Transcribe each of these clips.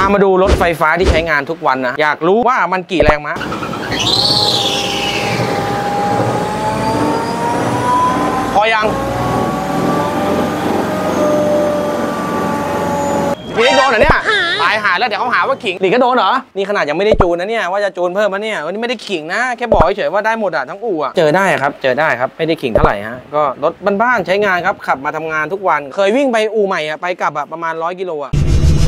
ามาดูรถไฟฟ้าที่ใช้งานทุกวันนะอยากรู้ว่ามันกี่แรงม้าพอยังพี่โดนเหรอเนี่ยตายหาแล้วเดี๋ยวเขาหาว่าขิงหลีก็โดนเหรอนี่ขนาดยังไม่ได้จูนนะเนี่ยว่าจะจูนเพิ่มมาเนี่ยวันนี้ไม่ได้ขิงนะแค่บอกเฉยๆว่าได้หมดอ่ะทั้งอู่อ่ะเจอได้ครับเจอได้ครับไม่ได้ขิงเท่าไหร่ฮะก็รถบ้านๆใช้งานครับขับมาทำงานทุกวันเคยวิ่งไปอู่ใหม่อ่ะไปกลับอ่ะประมาณ100 กิโลอ่ะ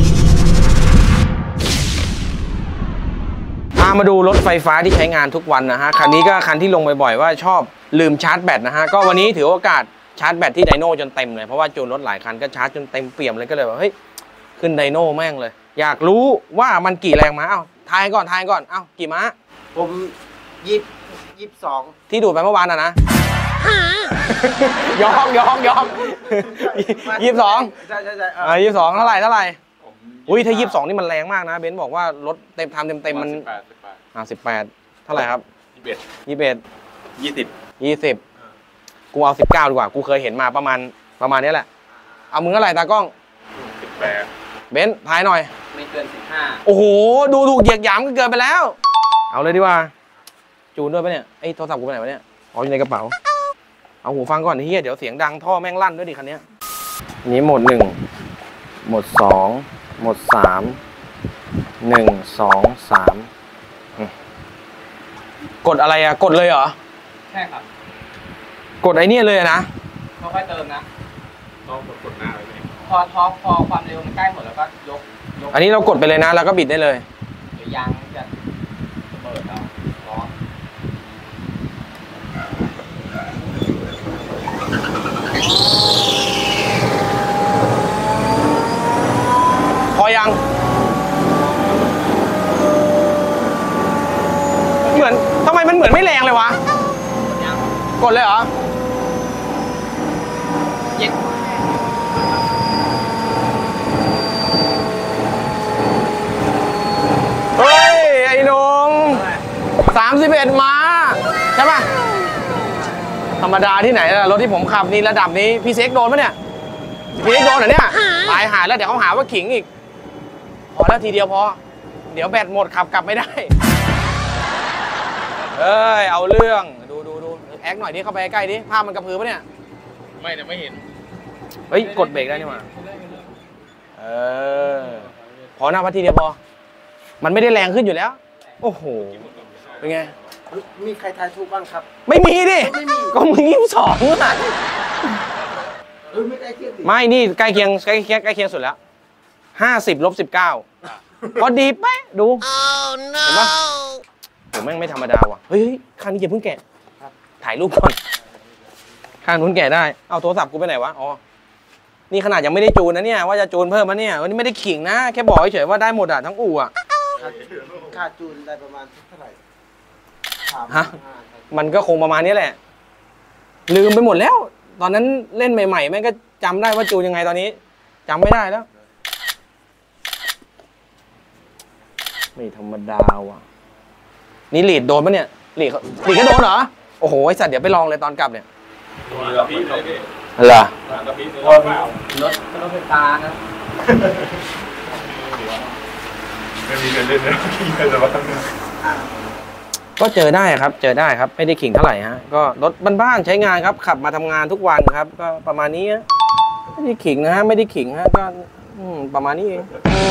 มาดูรถไฟฟ้าที่ใช้งานทุกวันนะฮะคันนี้ก็คันที่ลงบ่อยๆว่าชอบลืมชาร์จแบตนะฮะก็วันนี้ถือโอกาสชาร์จแบตที่ไดโน่จนเต็มเลยเพราะว่าจูนรถหลายคันก็ชาร์จจนเต็มเปี่ยมเลยก็เลยว่าเฮ้ยขึ้นไดโน่แม่งเลยอยากรู้ว่ามันกี่แรงม้าเอ้าทายก่อนเอ้ากี่ม้าผม22 ที่ดูดไปเมื่อวานนะยอก22 ใช่ 22เท่าไหร่อุ้ยถ้า22นี่มันแรงมากนะเบนซ์บอกว่ารถเต็มทำเต็มมัน18เท่าไหร่ครับ20กูเอา19ดีกว่ากูเคยเห็นมาประมาณนี้แหละเอามึงเท่าไหร่ตากล้อง18เบนซ์ทายหน่อยไม่เกิน15 โอ้โหดูถูกเหยียดหยามก็เกินไปแล้วเอาเลยดีกว่าจูนด้วยปะเนี่ยไอ้โทรศัพท์กูไปไหนวะเนี่ยอ๋ออยู่ในกระเป๋าเอาหูฟังก่อนเฮียเดี๋ยวเสียงดังท่อแม่งลั่นด้วยดิคันนี้นี้โหมด1โหมด2โหมด3 1 2 3กดอะไรอะกดเลยเหรอใช่ครับกดไอ้นี่เลยนะค่อยเติมนะต้องกดหน้าเลยพอความเร็วมันใกล้หมดแล้วก็ยกอันนี้เรากดไปเลยนะแล้วก็บิดได้เลยเดี๋ยวยางจะเปิดเอาล้อพอยังเหมือนทำไมมันเหมือนไม่แรงเลยวะกดเลยเหรอเฮ้ยไอ้หนุ่ม31ม้าใช่ป่ะธรรมดาที่ไหนล่ะรถที่ผมขับนี่ระดับนี้พี่เซ็กโดนปะเนี่ยพี่เซ็กโดนเหรอเนี่ยตายหาแล้วเดี๋ยวเขาหาว่าขิงอีกพอแล้วทีเดียวพอเดี๋ยวแบตหมดขับกลับไม่ได้เอ้ยเอาเรื่องดูแอคหน่อยดิเข้าไปใกล้ดิภาพมันกระพือปะเนี่ยไม่เห็นเฮ้ยกดเบรกได้นี่มาพอหน้าพัททีเดียวพอมันไม่ได้แรงขึ้นอยู่แล้วโอ้โหเป็นไงมีใครทายถูกบ้างครับไม่มีดิก็มึง22อ่ะไม่ใกล้เคียงไม่นี่ใกล้เคียงสุดแล้ว50 ลบ 19พอดีเป๊ะดูเห็นปะผมแม่งไม่ธรรมดาว่ะเฮ้ยคันนี้อย่าเพิ่งแกะถ่ายรูปก่อนคันนู้นแกะได้เอาโทรศัพท์กูไปไหนวะอ๋อนี่ขนาดยังไม่ได้จูนนะเนี่ยว่าจะจูนเพิ่มมาเนี่ยวันนี้ไม่ได้ขิงนะแค่บอกเฉยๆว่าได้หมดอ่ะทั้งอู่อ่ะค่าจูนได้ประมาณเท่าไหร่ฮะมันก็คงประมาณนี้แหละลืมไปหมดแล้วตอนนั้นเล่นใหม่ๆแม่งก็จำได้ว่าจูนยังไงตอนนี้จำไม่ได้แล้วไม่ธรรมดาว่ะนี่หลีดโดนปะเนี่ยหลีดก็โดนเหรอโอ้โหไอสัตว์เดี๋ยวไปลองเลยตอนกลับเนี่ยเหรอรถไฟฟ้านะไม่มีเงินเล่นนะแต่ว่าก็เจอได้ครับไม่ได้ขิงเท่าไหร่ฮะก็รถบ้านๆใช้งานครับขับมาทำงานทุกวันครับก็ประมาณนี้ไม่ได้ขิงนะฮะไม่ได้ขิงฮะก็ประมาณนี้เอง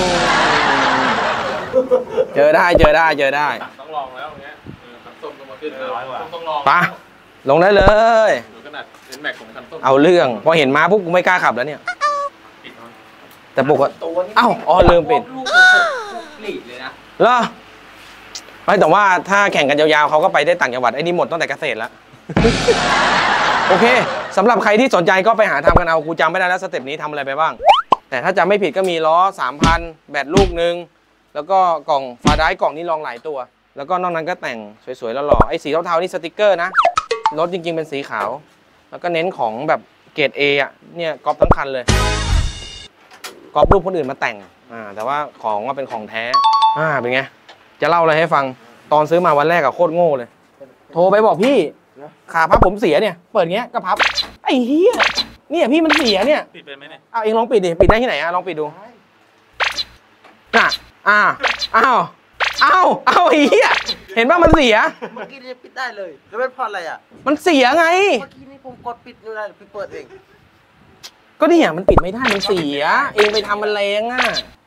เจอได้ต้องลองแล้วเงี้ยคันส้มต้องมาขึ้นต้องลองปะลงได้เลยขนาดเป็นแม็กของคันส้มเอาเรื่องพอเห็นมาปุ๊บกูไม่กล้าขับแล้วเนี่ยแต่ปกติอ๋อลืมปิดเลยนะเหรอไม่แต่ว่าถ้าแข่งกันยาวๆเขาก็ไปได้ต่างจังหวัดไอ้นี่หมดตั้งแต่เกษตรแล้วโอเคสำหรับใครที่สนใจก็ไปหาทำกันเอากูจำไม่ได้แล้วสเต็ปนี้ทำอะไรไปบ้างแต่ถ้าจำไม่ผิดก็มีล้อ 3,000 แบตลูกนึงแล้วก็กล่องฟาได้กล่องนี้รองหลายตัวแล้วก็นอกนั้นก็แต่งสวยๆแล้วหล่อไอ้สีเทาๆนี่สติกเกอร์นะรถจริงๆเป็นสีขาวแล้วก็เน้นของแบบเกรด A อ่ะเนี่ยก๊อปทั้งคันเลยก๊อปรูปคนอื่นมาแต่งแต่ว่าของว่าเป็นของแท้เป็นไงจะเล่าอะไรให้ฟังตอนซื้อมาวันแรกอะโคตรโง่เลยโทรไปบอกพี่ขาพับผมเสียเนี่ยเปิดเงี้ยก็พับไอ้เหี้ยเนี่ยพี่มันเสียเนี่ยปิดเป็นไหมเนี่ยเอาเองลองปิดดิปิดได้ที่ไหนอะลองปิดดูน่ะอ้าวไอ้เหี้ยเห็นป่ะมันเสียเมื่อกี้นี่ปิดได้เลยแล้วเป็นเพราะอะไรอ่ะมันเสียไงเมื่อกี้นี่ผมกดปิดไม่ได้พี่เปิดเองก็เนี่ยมันปิดไม่ได้มันเสีย เองไปทำมันแรงอ่ะ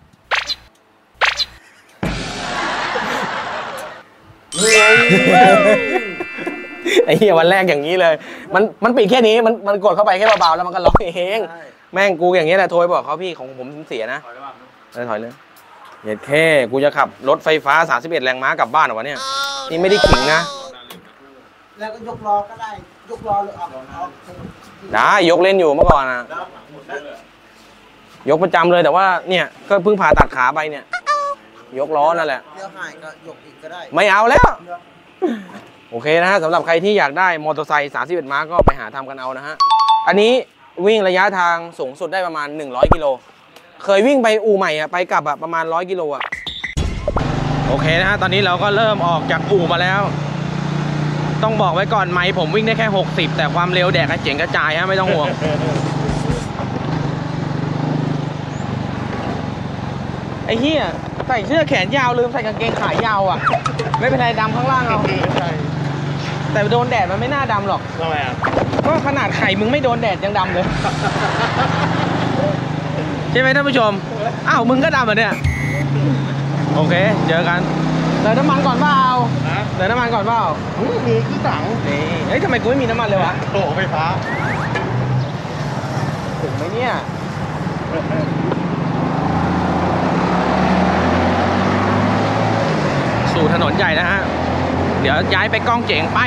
ไอ้เหี้ยวันแรกอย่างนี้เลย มันปิดแค่นี้มันกดเข้าไปแค่เบาๆแล้วมันก็ล็อกเองแม่งกูอย่างเงี้ยแหละโทรไปบอกเขาพี่ของผมเสียนะถอยได้ป่ะถอยเลยเห็ดแค่กูจะขับรถไฟฟ้า31แรงม้ากลับบ้านเหรอวะเนี่ยนี่ไม่ได้ขิงนะแล้วก็ยกล้อก็ได้ยกล้อหรือเอาได้ยกเล่นอยู่เมื่อก่อนนะยกประจำเลยแต่ว่าเนี่ยก็เพิ่งผ่าตัดขาไปเนี่ยยกล้อนั่นแหละเดี๋ยวหายก็ยกอีกก็ได้ไม่เอาแล้วโอเคนะฮะสำหรับใครที่อยากได้มอเตอร์ไซค์31ม้าก็ไปหาทำกันเอานะฮะอันนี้วิ่งระยะทางสูงสุดได้ประมาณ100กิโลเคยวิ่งไปอู่ใหม่อะไปกลับอะประมาณ100กิโลอะโอเคนะฮะตอนนี้เราก็เริ่มออกจากอู่มาแล้วต้องบอกไว้ก่อนไมค์ผมวิ่งได้แค่60แต่ความเร็วแดกกระเจ๋งกระจายฮะไม่ต้องห่วงไอ้เหี้ยใส่เสื้อแขนยาวลืมใส่กางเกงขายาวอ่ะไม่เป็นไรดำข้างล่างเอาแต่โดนแดดมันไม่น่าดำหรอกทำไมอ่ะก็ขนาดไข่มึงไม่โดนแดดยังดำเลยใช่ไหมท่านผู้ชมอ้าวมึงก็ดำเหรอเนี่ยโอเคเจอกันเติมน้ำมันก่อนเปล่าเติมน้ำมันก่อนเปล่ามีที่ถังนี่เฮ้ยทำไมกูไม่มีน้ำมันเลยวะโถไฟฟ้าถึงไหมเนี่ยสู่ถนนใหญ่นะฮะเดี๋ยวย้ายไปกล้องเจ๋งไป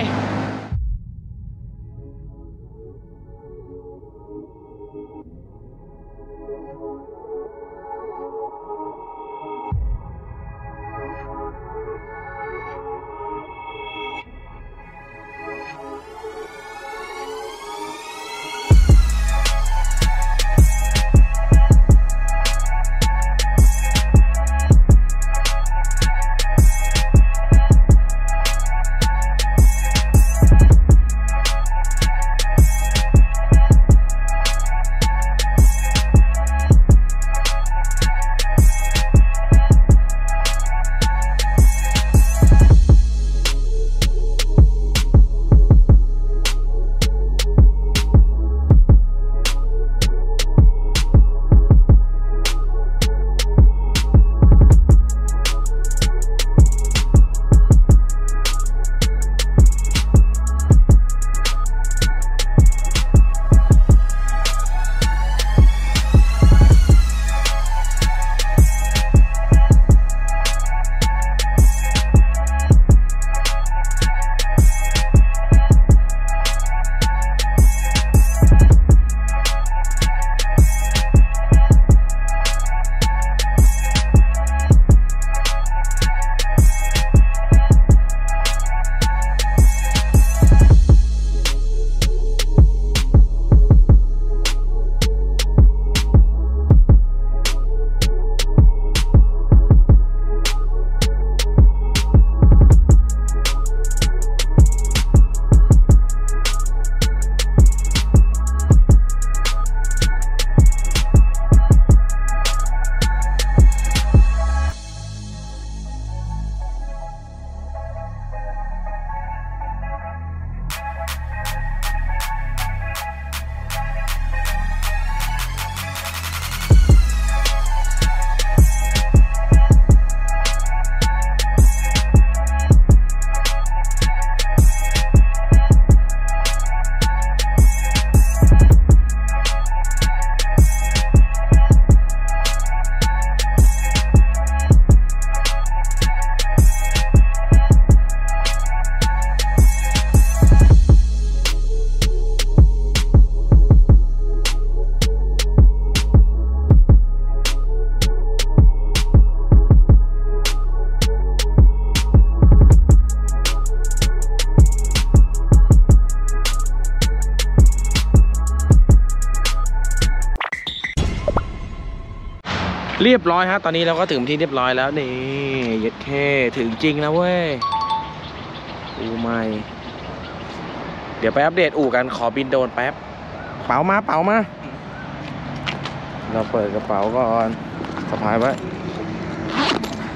เรียบร้อยฮะตอนนี้เราก็ถึงที่เรียบร้อยแล้วนี่เย็ดแค่ถึงจริงนะเว้ยอู่ใหม่เดี๋ยวไปอัปเดตอู่กันขอบินโดนแป๊บเป๋ามาเราเปิดกระเป๋าก่อนสะพายไว้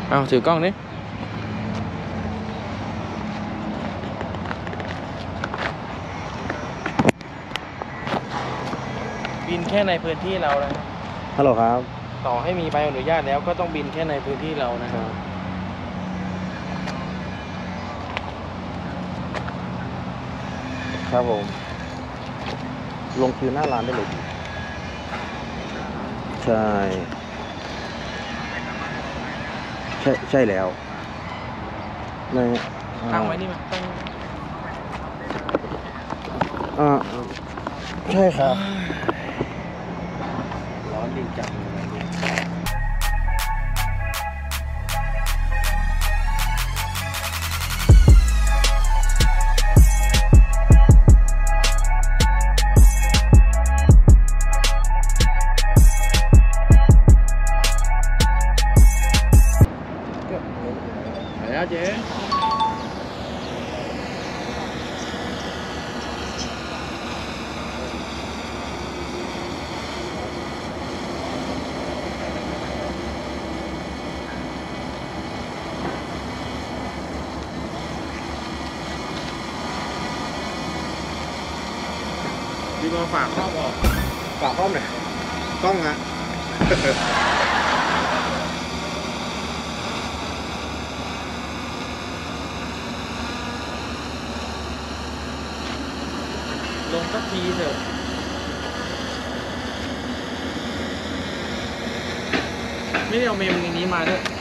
เอาถือกล้องนี่บินแค่ในพื้นที่เรานะฮัลโหลครับต่อให้มีใบอนุญาตแล้วก็ต้องบินแค่ในพื้นที่เรานะครับครับผม ลงคิวหน้าร้านได้เลยใช่ ใช่แล้วในตั้งไว้นี่มั้ยตั้งใช่ครับร้อนดีจังเลยเนี่ย ไปแล้วเจ๊ดีมาฝากข้าวบอกฝากกล้องหน่อยกล้องฮะลงสักทีเถอะไม่ได้เอาเมมในนี้มาด้วย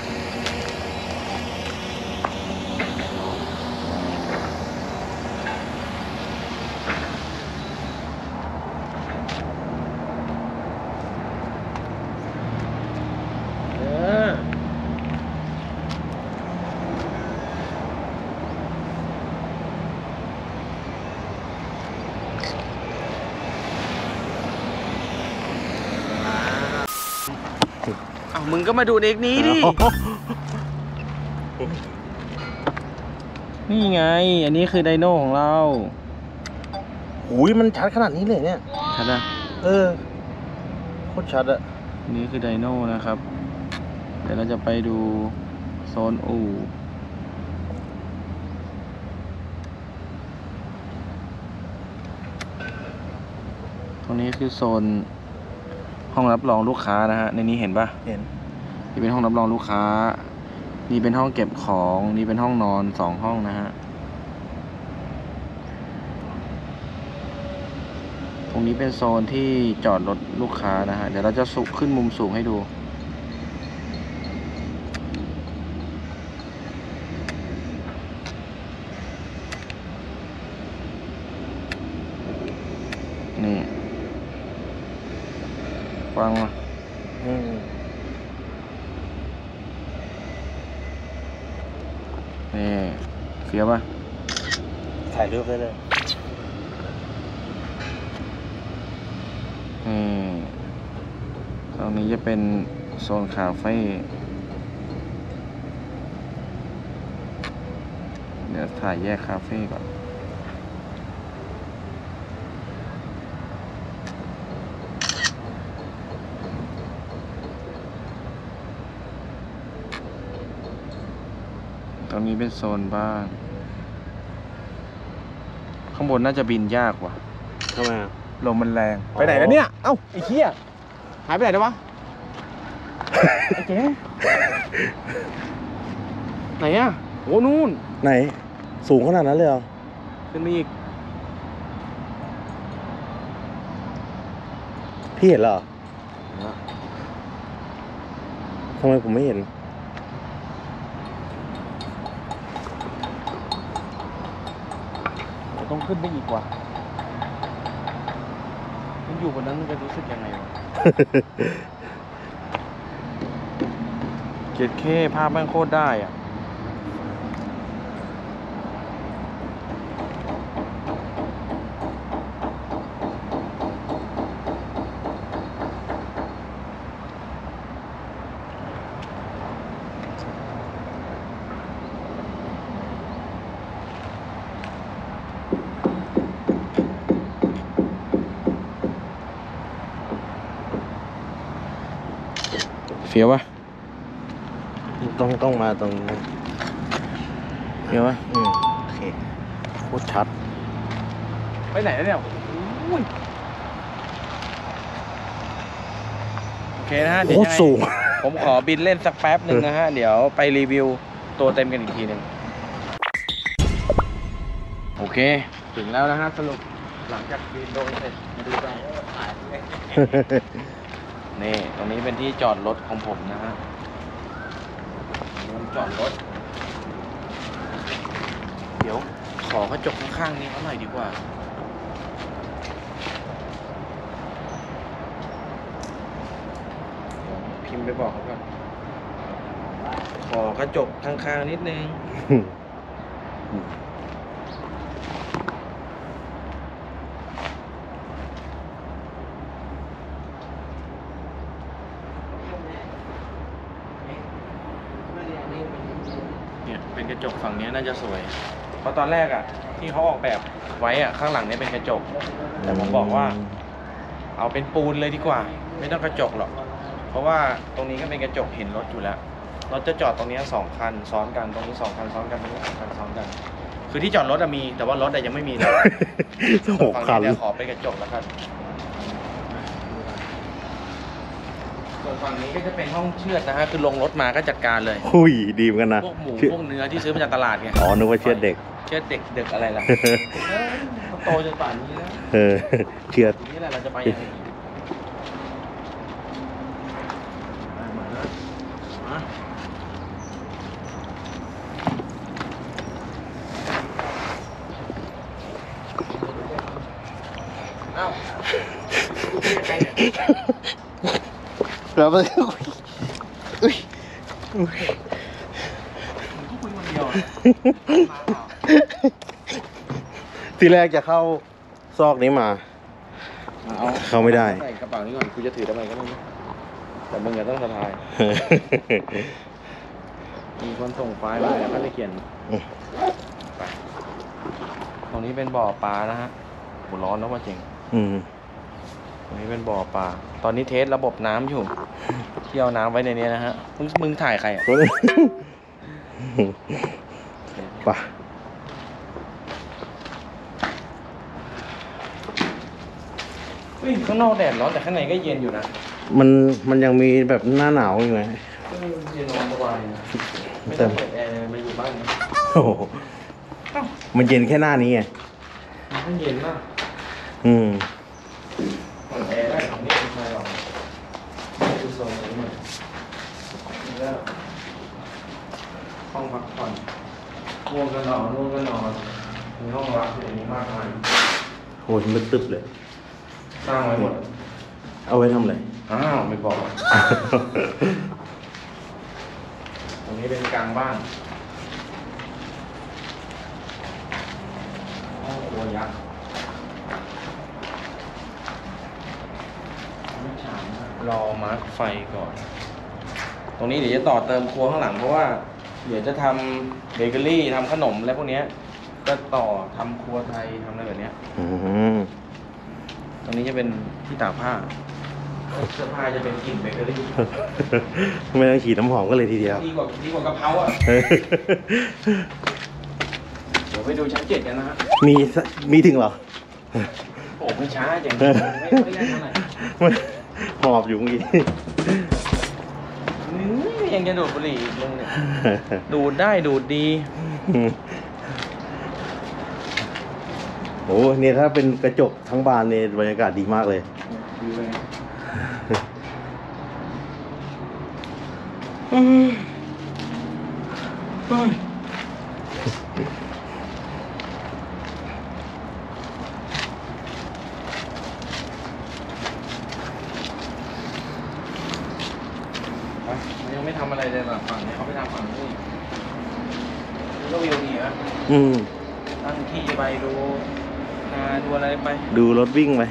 มึงก็มาดูเด็กนี้ดิ นี่ไง อันนี้คือไดโน่ของเราหูยมันชัดขนาดนี้เลยเนี่ยชัดนะโคตรชัดอะอันนี้คือไดโน่นะครับ เดี๋ยวเราจะไปดูโซนอู่ตรงนี้คือโซนห้องรับรองลูกค้านะฮะ ในนี้เห็นปะเห็นนี่เป็นห้องรับรองลูกค้า นี่เป็นห้องเก็บของ นี่เป็นห้องนอน2 ห้องนะฮะ ตรงนี้เป็นโซนที่จอดรถลูกค้านะฮะ เดี๋ยวเราจะขึ้นมุมสูงให้ดู นี่ฟังมา นี่เฟี้ยวป่ะถ่ายรูปได้เลยตรงนี้จะเป็นโซนคาเฟ่เดี๋ยวถ่ายแยกคาเฟ่ก่อนตรงนี้เป็นโซนบ้านข้างบนน่าจะบินยากว่ะทำไมอะลมมันแรง ไปไหนแล้วเนี่ย เอ้าไอ้เหี้ยหายไปไหนแล้ววะ ไอ้เจ๊ไหนอะโอ้นู่นไหน สูงขนาดนั้นเลยเหรอขึ้นมาอีกพี่เห็นเหรอทำไมผมไม่เห็นต้องขึ้นไปอีกว่ะมันอยู่บนนั้นมันจะรู้สึกยังไงวะ เจ็ดเคภาพแม่งโคตรได้อ่ะ เฟี้ยวปะต้องมาตรงนี้เห็นไหมโอเคโคตรชัดไปไหนแล้วเนี่ยอุ้ยโอเคนะฮะโคตรสูงผมขอบินเล่นสักแป๊บหนึ่งนะฮะ เดี๋ยวไปรีวิวตัวเต็มกันอีกทีหนึ่งโอเค ถึงแล้วนะฮะสรุปหลังจากบินโดนเสร็จมาดูกันนี่ตรงนี้เป็นที่จอดรถของผมนะฮะจอดรถ เดี๋ยวขอกระจกข้างๆนี้เขาหน่อยดีกว่าพิมพ์ไปบอกเขาก่อนขอกระจกข้างๆนิดนึงเนี่ยเป็นกระจกฝั่งนี้น่าจะสวยเพราะตอนแรกอ่ะที่เขาออกแบบไว้อ่ะข้างหลังนี้เป็นกระจกแต่ผมบอกว่าเอาเป็นปูนเลยดีกว่าไม่ต้องกระจกหรอกเพราะว่าตรงนี้ก็เป็นกระจกเห็นรถอยู่แล้วรถจะจอดตรงนี้2 คันซ้อนกันตรงนี้2 คันซ้อนกันตรงนี้2 คันซ้อนกันคือที่จอดรถมีแต่ว่ารถยังไม่มีเลย 6 คันเดี๋ยวขอเป็นกระจกแล้วกันส่วนฝั่งนี้ก็จะเป็นห้องเชือดนะฮะคือลงรถมาก็จัดการเลยหุ้ยดีเหมือนกันนะพวกหมูพวกเนื้อที่ซื้อมาจากตลาดไงอ๋อนึกว่าเชือดเด็กเชือดเด็กอะไรล่ะโตจนป่านนี้แล้วเชือดทีนี้แหละเราจะไปยังไงเอ้าใครเนี่ยแล้วมันมึงก็คุยคนเดียวอะมาเปล่าทีแรกจะเข้าซอกนี้มา เข้าไม่ได้ใส่กระเป๋านี้ก่อนกูจะถือทำไมก็ไม่รู้แต่มึงอะต้องสะพายมีคนส่งไฟล์มาแล้วก็จะเขียนไปตรงนี้เป็นบ่อปลานะฮะโหร้อนแล้วว่าจริง ตรงนี้เป็นบ่อปลาตอนนี้เทสระบบน้ำอยู่ที่เอาน้ำไว้ในนี้นะฮะมึงถ่ายใครอ่ะป่ะเฮ้ยข้างนอกแดดร้อนแต่ข้างในก็เย็นอยู่นะมันยังมีแบบหน้าหนาวอยู่ไงเย็นนอนสบายนะไม่ต้องเปิดแอร์เลยมาอยู่บ้านนะโอ้โหมันเย็นแค่หน้านี้ไงมันเย็นมาก เปิดแอร์ได้ของนี่ไม่ใช่หรอกดูโซนนี้หน่อยนี่ก็ห้องพักผ่อนง่วงก็นอนมีห้องรับอยู่ในนี้มากมายโอ้ยมันตึบเลยสร้างไว้หมดเอาไว้ทำอะไรอ้าวไม่บอก ตรงนี้เป็นกลางบ้านห้องครัวยักษ์รอมาร์คไฟก่อน ตรงนี้เดี๋ยวจะต่อเติมครัวข้างหลังเพราะว่าเดี๋ยวจะทำเบเกอรี่ทำขนมอะไรพวกนี้ก็ต่อทำครัวไทยทำอะไรแบบนี้ตรงนี้จะเป็นที่ตากผ้าเสื้อผ้าจะเป็นกลิ่นเบเกอรี่ไม่ต้องฉีดน้ำหอมก็เลยทีเดียวดีกว่ากะเพราอ่ะ เดี๋ยวไปดูชั้น 7กันนะฮะมีถึงเหรอโอ้ไม่ช้าจังไม่ได้เท่าไหร่หอบอยู่เมื่อกี้ยังจะดูดบุหรี่อีกมึงเนี่ย ดูดได้ดูดดีโอ้เนี่ยถ้าเป็นกระจกทั้งบานเนี่ยบรรยากาศดีมากเลยดีเลยมันยังไม่ทำอะไรเลยแบบฝั่งนี้เขาไปทำฝั่งนู้นก็วิวดีนะตั้งที่ไปดูนาดูอะไรไปดูรถวิ่งไป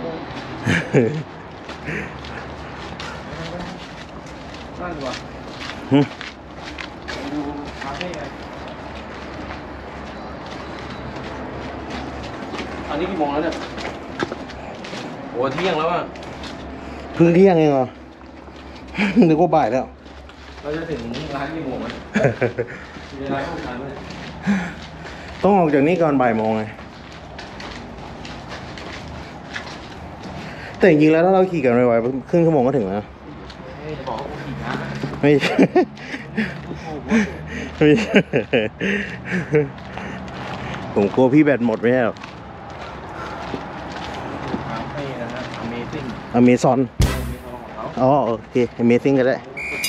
นั่นดีกว่าดูคาเฟ่ไงอันนี้กี่โมงแล้วเนี่ยโอ้เที่ยงแล้วอ่ะเพิ่งเที่ยงเองเหรอ นึกว่าบ่ายแล้วเราจะถึงร้านกี่โมงไหมมีร้านข้าวมันไหมต้องออกจากนี้ก่อนบ่ายโมงไงแต่จริงๆแล้วถ้าเราขี่กันไวๆครึ่งชั่วโมงก็ถึงแล้วจะบอกว่ากูขี่นะไม่ใช่ ไม่ใช่ผมกลัวพี่แบตหมดไม่ใช่หรอกคาเฟ่นะฮะ Amazing อเมซอนมีทองของเขาอ๋อโอเคอเมซิ่งก็ได้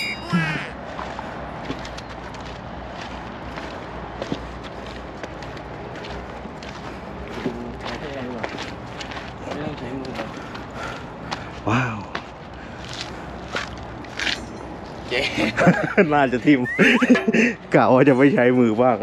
คาเฟ่ดีกว่าไม่ต้องใช้มือว้าวเจ๊น่าจะทิม กะว่าจะไม่ใช้มือบ้าง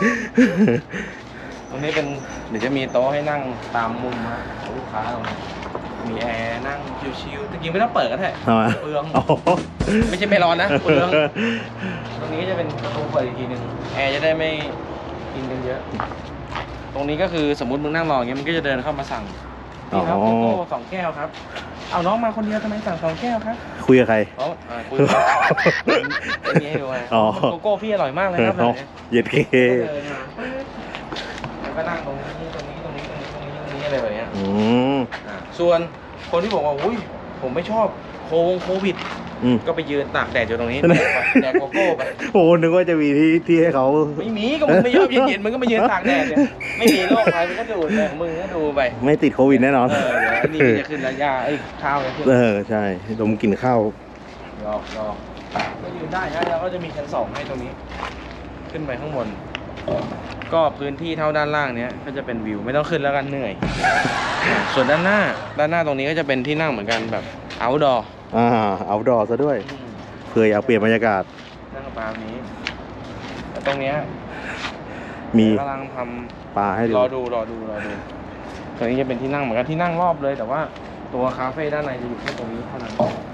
ตรงนี้เป็นเดี๋ยวจะมีโต๊ะให้นั่งตามมุมฮะของลูกค้าตรงนี้มีแอร์นั่งชิวๆแต่จริงไม่ต้องเปิดก็ได้ทำไมเปลืองอ๋อไม่ใช่ไม่ร้อนนะเปลือง ตรงนี้ก็จะเป็นประตูเปิดอีกทีหนึ่งแอร์จะได้ไม่กินกันเยอะ ตรงนี้ก็คือสมมติมึงนั่งรออย่างเงี้ยมันก็จะเดินเข้ามาสั่งนี่ครับอ๋อโกโก้2 แก้วครับ เอาน้องมาคนเดียวทำไมสั่ง2 แก้วครับคุยกับใครอ๋อคุยกับไอ้นี่ให้ดูไงอ๋อโกโก้พี่อร่อยมากเลยครับแบบเนี้ยเย็ดเคก็เดินมาแล้วก็นั่งตรงนี้ตรงนี้ตรงนี้ตรงนี้ตรงนี้ตรงนี้อะไรแบบเนี้ยอืมส่วนคนที่บอกว่าอุ้ยผมไม่ชอบโควิดอืมก็ไปยืนตากแดดอยู่ตรงนี้แดดโกโก้ไปโอ้นึกว่าจะมีที่ให้เขาไม่มีก็มึงไม่ชอบเย็นๆมึงก็มายืนตากแดดเนี่ยไม่มีโรคภัยมึงก็ดูดเลยมึงก็ดูไปไม่ติดโควิดแน่นอนเดี๋ยวอันนี้จะขึ้นแล้วยาข้าวจะขึ้นใช่ดมกลิ่นข้าวยอกก็ยืนได้นะแล้วก็จะมีชั้น2ให้ตรงนี้ ขึ้นไปข้างบน ก็พื้นที่เท่าด้านล่างเนี้ยก็จะเป็นวิวไม่ต้องขึ้นแล้วกันเหนื่อย ส่วนด้านหน้าตรงนี้ก็จะเป็นที่นั่งเหมือนกันแบบ outdoor เอาดอซะด้วยเผื่ออยากเปลี่ยนบรรยากาศนั่งประมาณนี้แล้วตรงเนี้ยมีกำลังทปลาให้ำดูรอดูตรงนี้จะเป็นที่นั่งเหมือนกันที่นั่งรอบเลย แต่ว่าตัวคาเฟ่ด้านในจะอยู่แค่ตรงนี้เท่านั้น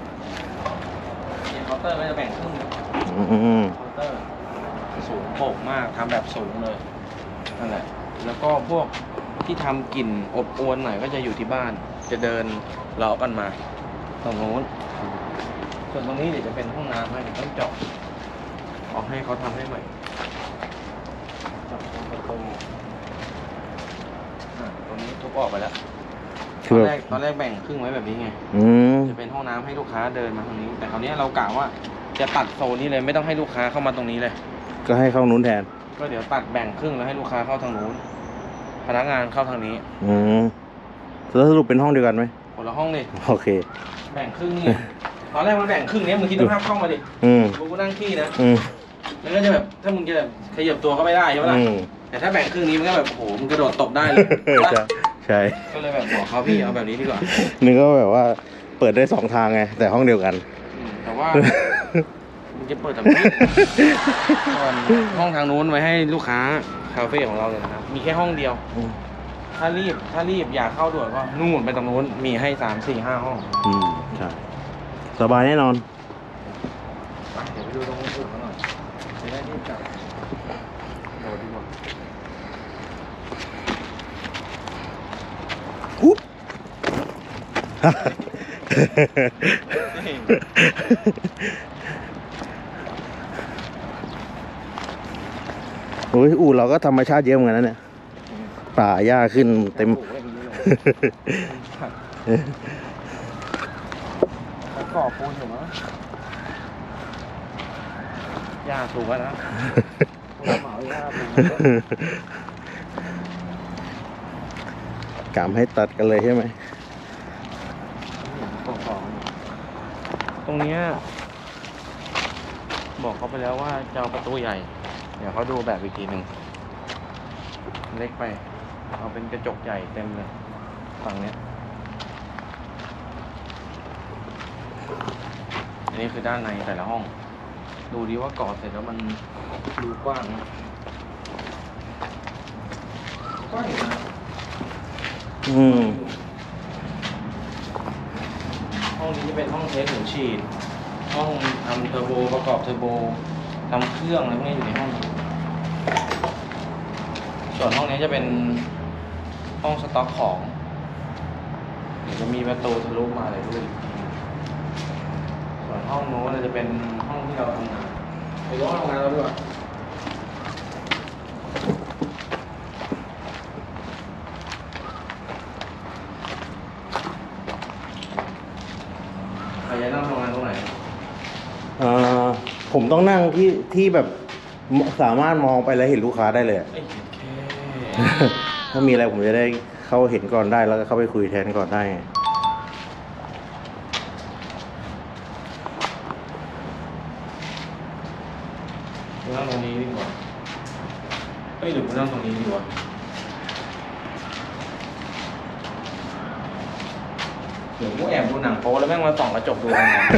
เคาน์เตอร์ก็จะแบ่งครึ่งอืมเคาน์เตอร์สูงโปร่งมากทำแบบสูงเลยนั่นแหละแล้วก็พวกที่ทำกลิ่นอบอวลหน่อยก็จะอยู่ที่บ้าน จะเดินเลาะกันมาตรงโน้นส่วนตรงนี้เดี๋ยวจะเป็นห้องน้ำให้เดี๋ยวต้องเจาะออกให้เขาทำให้ใหม่เจาะตรงประตูตรงนี้ทุบออกไปแล้วคือแบบตอนแรกแบ่งครึ่งไว้แบบนี้ไงอืมจะเป็นห้องน้ำให้ลูกค้าเดินมาทางนี้ แต่คราวนี้เรากะว่าจะตัดโซนนี้เลยไม่ต้องให้ลูกค้าเข้ามาตรงนี้เลยก็ให้เข้านู้นแทนก็เดี๋ยวตัดแบ่งครึ่งแล้วให้ลูกค้าเข้าทางนู้นพนักงานเข้าทางนี้อืมแล้วสรุปเป็นห้องเดียวกันไหมคนละห้องเลยโอเคแบ่งครึ่งนี่ตอนแรกมันแบ่งครึ่งเนี้ยมึงคิดสภาพเข้ามาดิอืมกูนั่งขี้นะอืมแล้วก็จะแบบถ้ามึงจะแบบขยับตัวก็ไม่ได้ใช่ไหมล่ะอืมแต่ถ้าแบ่งครึ่งนี้มันก็แบบโอ้โหมึงกระโดดตบได้เลยใช่ใช่ก็เลยแบบบอกเขาพี่เอาแบบนี้ดีกว่านึกว่าแบบว่าเปิดได้สองทางไง แต่ห้องเดียวกันแต่ว่ามึงจะเปิดทำไมส่วนห้องทางนู้นไว้ให้ลูกค้าคาเฟ่ของเราเลยนะครับมีแค่ห้องเดียว ถ้ารีบอยากเข้าด่วนก็นู่นไปตรงนู้นมีให้3 4 5 ห้องอืมใช่สบายแน่นอนไปเดี๋ยวไปดูตรงอื่นกันหน่อยจะได้รีบกลับโดดดีกว่าโอ้ยอู่เราก็ธรรมชาติเยอะเหมือนกันนะเนี่ย ป่าหญ้าขึ้นเต็มปลูกไว้อย่างนี้เลยเขาก่อปูนอยู่มั้งหญ้าถูกแล้วนะผู้รับเหมาหญ้าถูกแล้วกำให้ตัดกันเลยใช่ไหมตรงเนี้ยบอกเขาไปแล้วว่าจะเอาประตูใหญ่ เดี๋ยวเขาดูแบบอีกทีหนึ่งเล็กไป เอาเป็นกระจกใหญ่เต็มเลยฝั่งเนี้ยอันนี้คือด้านในแต่ละห้อง ดูดีว่าก่อเสร็จแล้วมันดูกว้างนะกว้างอยู่นะอืมห้องนี้จะเป็นห้องเทสหัวฉีด ห้องทำเทอร์โบประกอบเทอร์โบทำเครื่องอะไรพวกนี้อยู่ในห้องนี้ส่วนห้องนี้จะเป็นห้องสต็อกของเดี๋ยวจะมีประตูทะลุมาเลยด้วยส่วนห้องห้องโน้นจะเป็นห้องที่เราทำงานไปดูห้องทำงานเราด้วยใครจะนั่งทำงานตรงไหนผมต้องนั่งที่แบบสามารถมองไปแล้วเห็นลูกค้าได้เลยอะไอ้แค่ถ้ามีอะไรผมจะได้เข้าเห็นก่อนได้แล้วก็เข้าไปคุยแทนก่อนได้ไงกูนั่งตรงนี้ดีกว่าเฮ้ยหรือกูนั่งตรงนี้ดีกว่าเดี๋ยวกูแอบดูหนังโป๊แล้วแม่งมาส่องกระจกดูกันนะ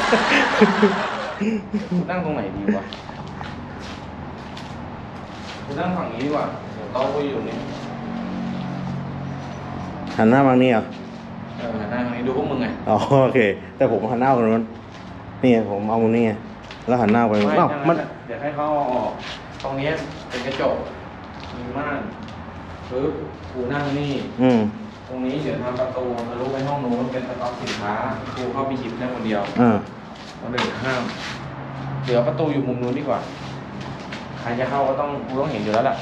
กูนั่งตรงไหนดีวะกูนั่งฝั่งนี้ดีกว่าเดี๋ยวโต๊ะกูอยู่นี่หันหน้ามานี่เหรอหันหน้าทางนี้ดูพวกมึงไงอ๋อโอเค แต่ผมหันหน้าไปตรงนู้นนี่ไงผมเอานี่ไงแล้วหันหน้าไปไม่อ้าวมันเดี๋ยวให้เขาเอาออกตรงนี้เป็นกระจกมีม่านปึ๊บกูนั่งนี่ ตรงนี้เดี๋ยวทำประตูทะลุไปห้องนู้นเป็นสต็อกสินค้ากูเข้าไปหยิบได้คนเดียวคนอื่นห้ามเดี๋ยวประตูอยู่มุมนู้นดีกว่าใครจะเข้าก็ต้องกูต้องเห็นอยู่แล้วแหละ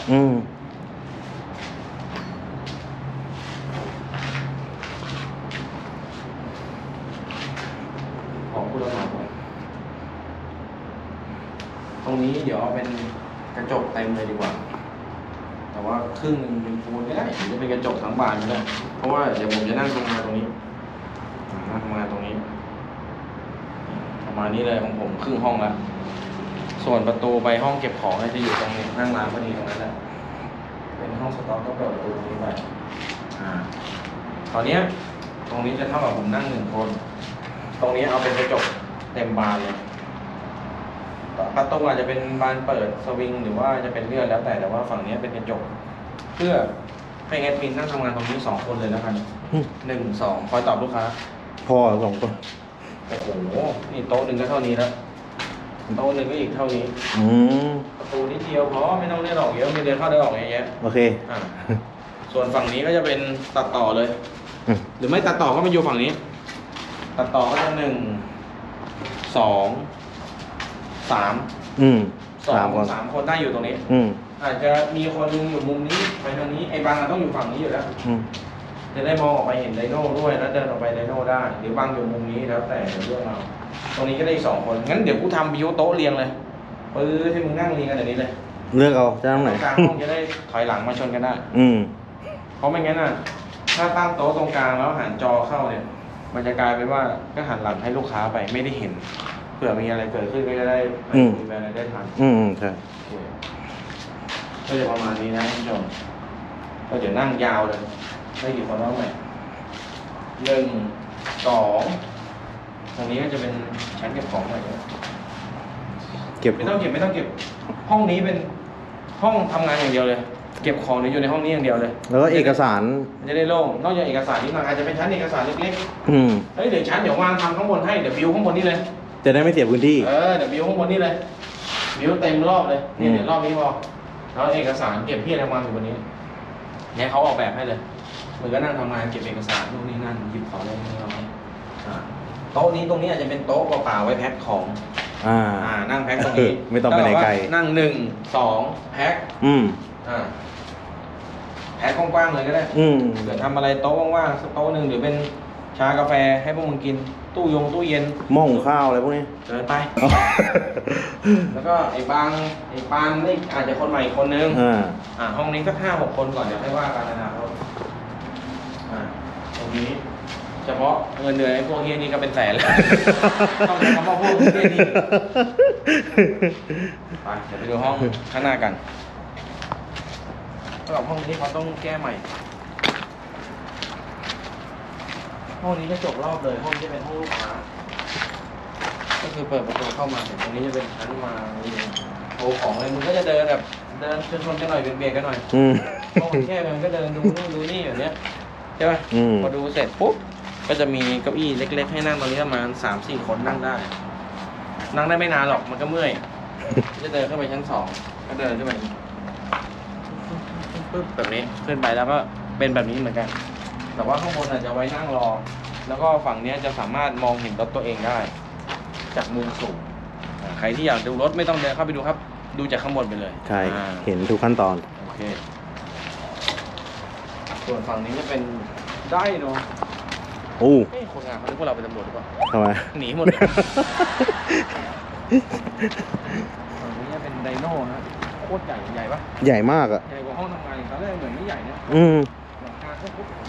ของผู้รับเหมาตรงนี้เดี๋ยวเอาเป็นกระจกเต็มเลยดีกว่าแต่ว่าครึ่งนึงเป็นปูนก็ได้หรือจะเป็นกระจกทั้งบานก็ได้เพราะว่าเดี๋ยวผมจะนั่งทำงานตรงนี้นั่งทำงานตรงนี้ประมาณนี้เลยของผมครึ่งห้องแล้วส่วนประตูไปห้องเก็บของจะอยู่ตรงนี้นั่งร้านพอดีตรงนั้นแหละเป็นห้องสต็อกก็เปิดประตูตรงนี้ไปตอนนี้ตรงนี้จะเท่ากับผมนั่ง1 คนตรงนี้เอาเป็นกระจกเต็มบานเลยประตูอาจจะเป็นบานเปิดสวิงหรือว่าจะเป็นเลื่อนแล้วแต่ว่าฝั่งนี้เป็นกระจกเพื่อให้แอดมินนั่งทำงานตรงนี้2 คนเลยแล้วกัน1 2คอยตอบลูกค้าพอ2 คนโอ้โหนี่โต๊ะ1ก็เท่านี้แล้วโต๊ะ1ก็อีกเท่านี้ประตูนิดเดียวพอไม่ต้องเลื่อนออกเยอะไม่เดินเข้าเดินออกอย่างเงี้ยโอเคส่วนฝั่งนี้ก็จะเป็นตัดต่อเลยหรือไม่ตัดต่อก็มาอยู่ฝั่งนี้ตัดต่อก็จะ1 2 3 3 คนได้อยู่ตรงนี้อาจจะมีคนนึงอยู่มุมนี้ไปทางนี้ไอ้บางต้องอยู่ฝั่งนี้อยู่แล้วจะได้มองออกไปเห็นไดโน่ด้วยแล้วเดินออกไปไดโน่ได้หรือบางอยู่มุมนี้แล้วแต่เรื่องเราตรงนี้ก็ได้2 คนงั้นเดี๋ยวกูทำบิวโต๊ะเรียงเลยปื้อให้มึงนั่งเรียงกันอย่างนี้เลยเลือกเอาจะนั่งไหนกลางห้องจะได้ถอยหลังมาชนกันได้เพราะไม่งั้นน่ะถ้าตั้งโต๊ะตรงกลางแล้วหันจอเข้าเนี่ยมันจะกลายเป็นว่าก็หันหลังให้ลูกค้าไปไม่ได้เห็นเผื่อมีอะไรเกิดขึ้นก็จะได้มีอะไรได้ทันใช่ก็จะประมาณนี้นะท่านผู้ชมก็เดี๋ยวนั่งยาวเลยได้กี่คนแล้วไหม1 2ตรงนี้ก็จะเป็นชั้นเก็บของอะไรไม่ต้องเก็บห้องนี้เป็นห้องทำงานอย่างเดียวเลยเก็บของอยู่ในห้องนี้อย่างเดียวเลยแล้วก็เอกสารจะได้โล่งนอกจากเอกสารที่มันอาจจะเป็นชั้นเอกสารเล็กๆเดี๋ยวชั้นเดี๋ยววางทำข้างบนให้เดี๋ยวบิวข้างบนนี้เลยจะได้ไม่เสียพื้นที่เดี๋ยวบิวข้างบนนี้เลยบิวเต็มรอบเลยนี่เดี๋ยวรอบนี้พอแล้วเอกสารเก็บที่อะไรวางอยู่บนนี้เนี่ยเขาออกแบบให้เลยมึงก็นั่งทำงานเก็บเอกสารนู่นนี่นั่นหยิบของอะไรนี่เราโต๊ะนี้ตรงนี้อาจจะเป็นโต๊ะเปล่าๆไว้แพ็คของนั่งแพ็คตรงนี้ไม่ต้องไปไหนไกลนั่ง1 2แพ็คแพ็คกว้างๆเลยก็ได้เดี๋ยวทำอะไรโต๊ะว่างๆสักโต๊ะหนึ่งหรือเป็นชากาแฟให้พวกมึงกินตู้เย็นหม้อหุงข้าวอะไรพวกนี้เดินไปแล้วก็ไอ้ปานนี่อาจจะคนใหม่คนนึงห้องนี้สัก5 6 คนก่อนเดี๋ยวให้ว่ากันนะครับตรงนี้เฉพาะเงินเดือนไอ้พวกเฮียนี่ก็เป็นแสนแล้วต้องใช้คำว่าพวกเฮียนี่ไปเดี๋ยวไปดูห้องข้างหน้ากันสำหรับห้องนี้เขาต้องแก้ใหม่ห้องนี้จะจบรอบเลยห้องนี้จะเป็นห้องลูกค้าก็คือเปิดประตูเข้ามาตรงนี้จะเป็นชั้นมาโอ้ของเลยมึงก็จะเดินแบบเดินชนกันหน่อยเบียดกันหน่อยห้องแค่มันก็เดินดูนู่นดูนี่อย่างเนี้ยใช่ไหมพอดูเสร็จปุ๊บก็จะมีเก้าอี้เล็กๆให้นั่งตรงนี้ประมาณ3-4 คนนั่งได้ไม่นานหรอกมันก็เมื่อยจะเดินขึ้นไปชั้น2ก็เดินขึ้นไปปึ๊บแบบนี้ขึ้นไปแล้วก็เป็นแบบนี้เหมือนกันแต่ว่าข้างบนอาจจะไว้นั่งรอแล้วก็ฝั่งนี้จะสามารถมองเห็นรถตัวเองได้จากมุมสูงใครที่อยากดูรถไม่ต้องเดินเข้าไปดูครับ ดูจากข้างบนไปเลยใช่อ่าเห็นทุกขั้นตอนโอเคส่วนฝั่งนี้จะเป็นได้เนาะโอ้เฮ้ยคนงานเขาคิดว่าเราเป็นตำรวจหรือเปล่าทำไมหนีหมดเลยฝั่งนี้จะเป็นไดโน่นะโคตรใหญ่ใหญ่ปะใหญ่มากอ่ะใหญ่กว่าห้องทำงานอีกตอนแรกเหมือนไม่ใหญ่นะอืมหลังคาก็ปุ๊บ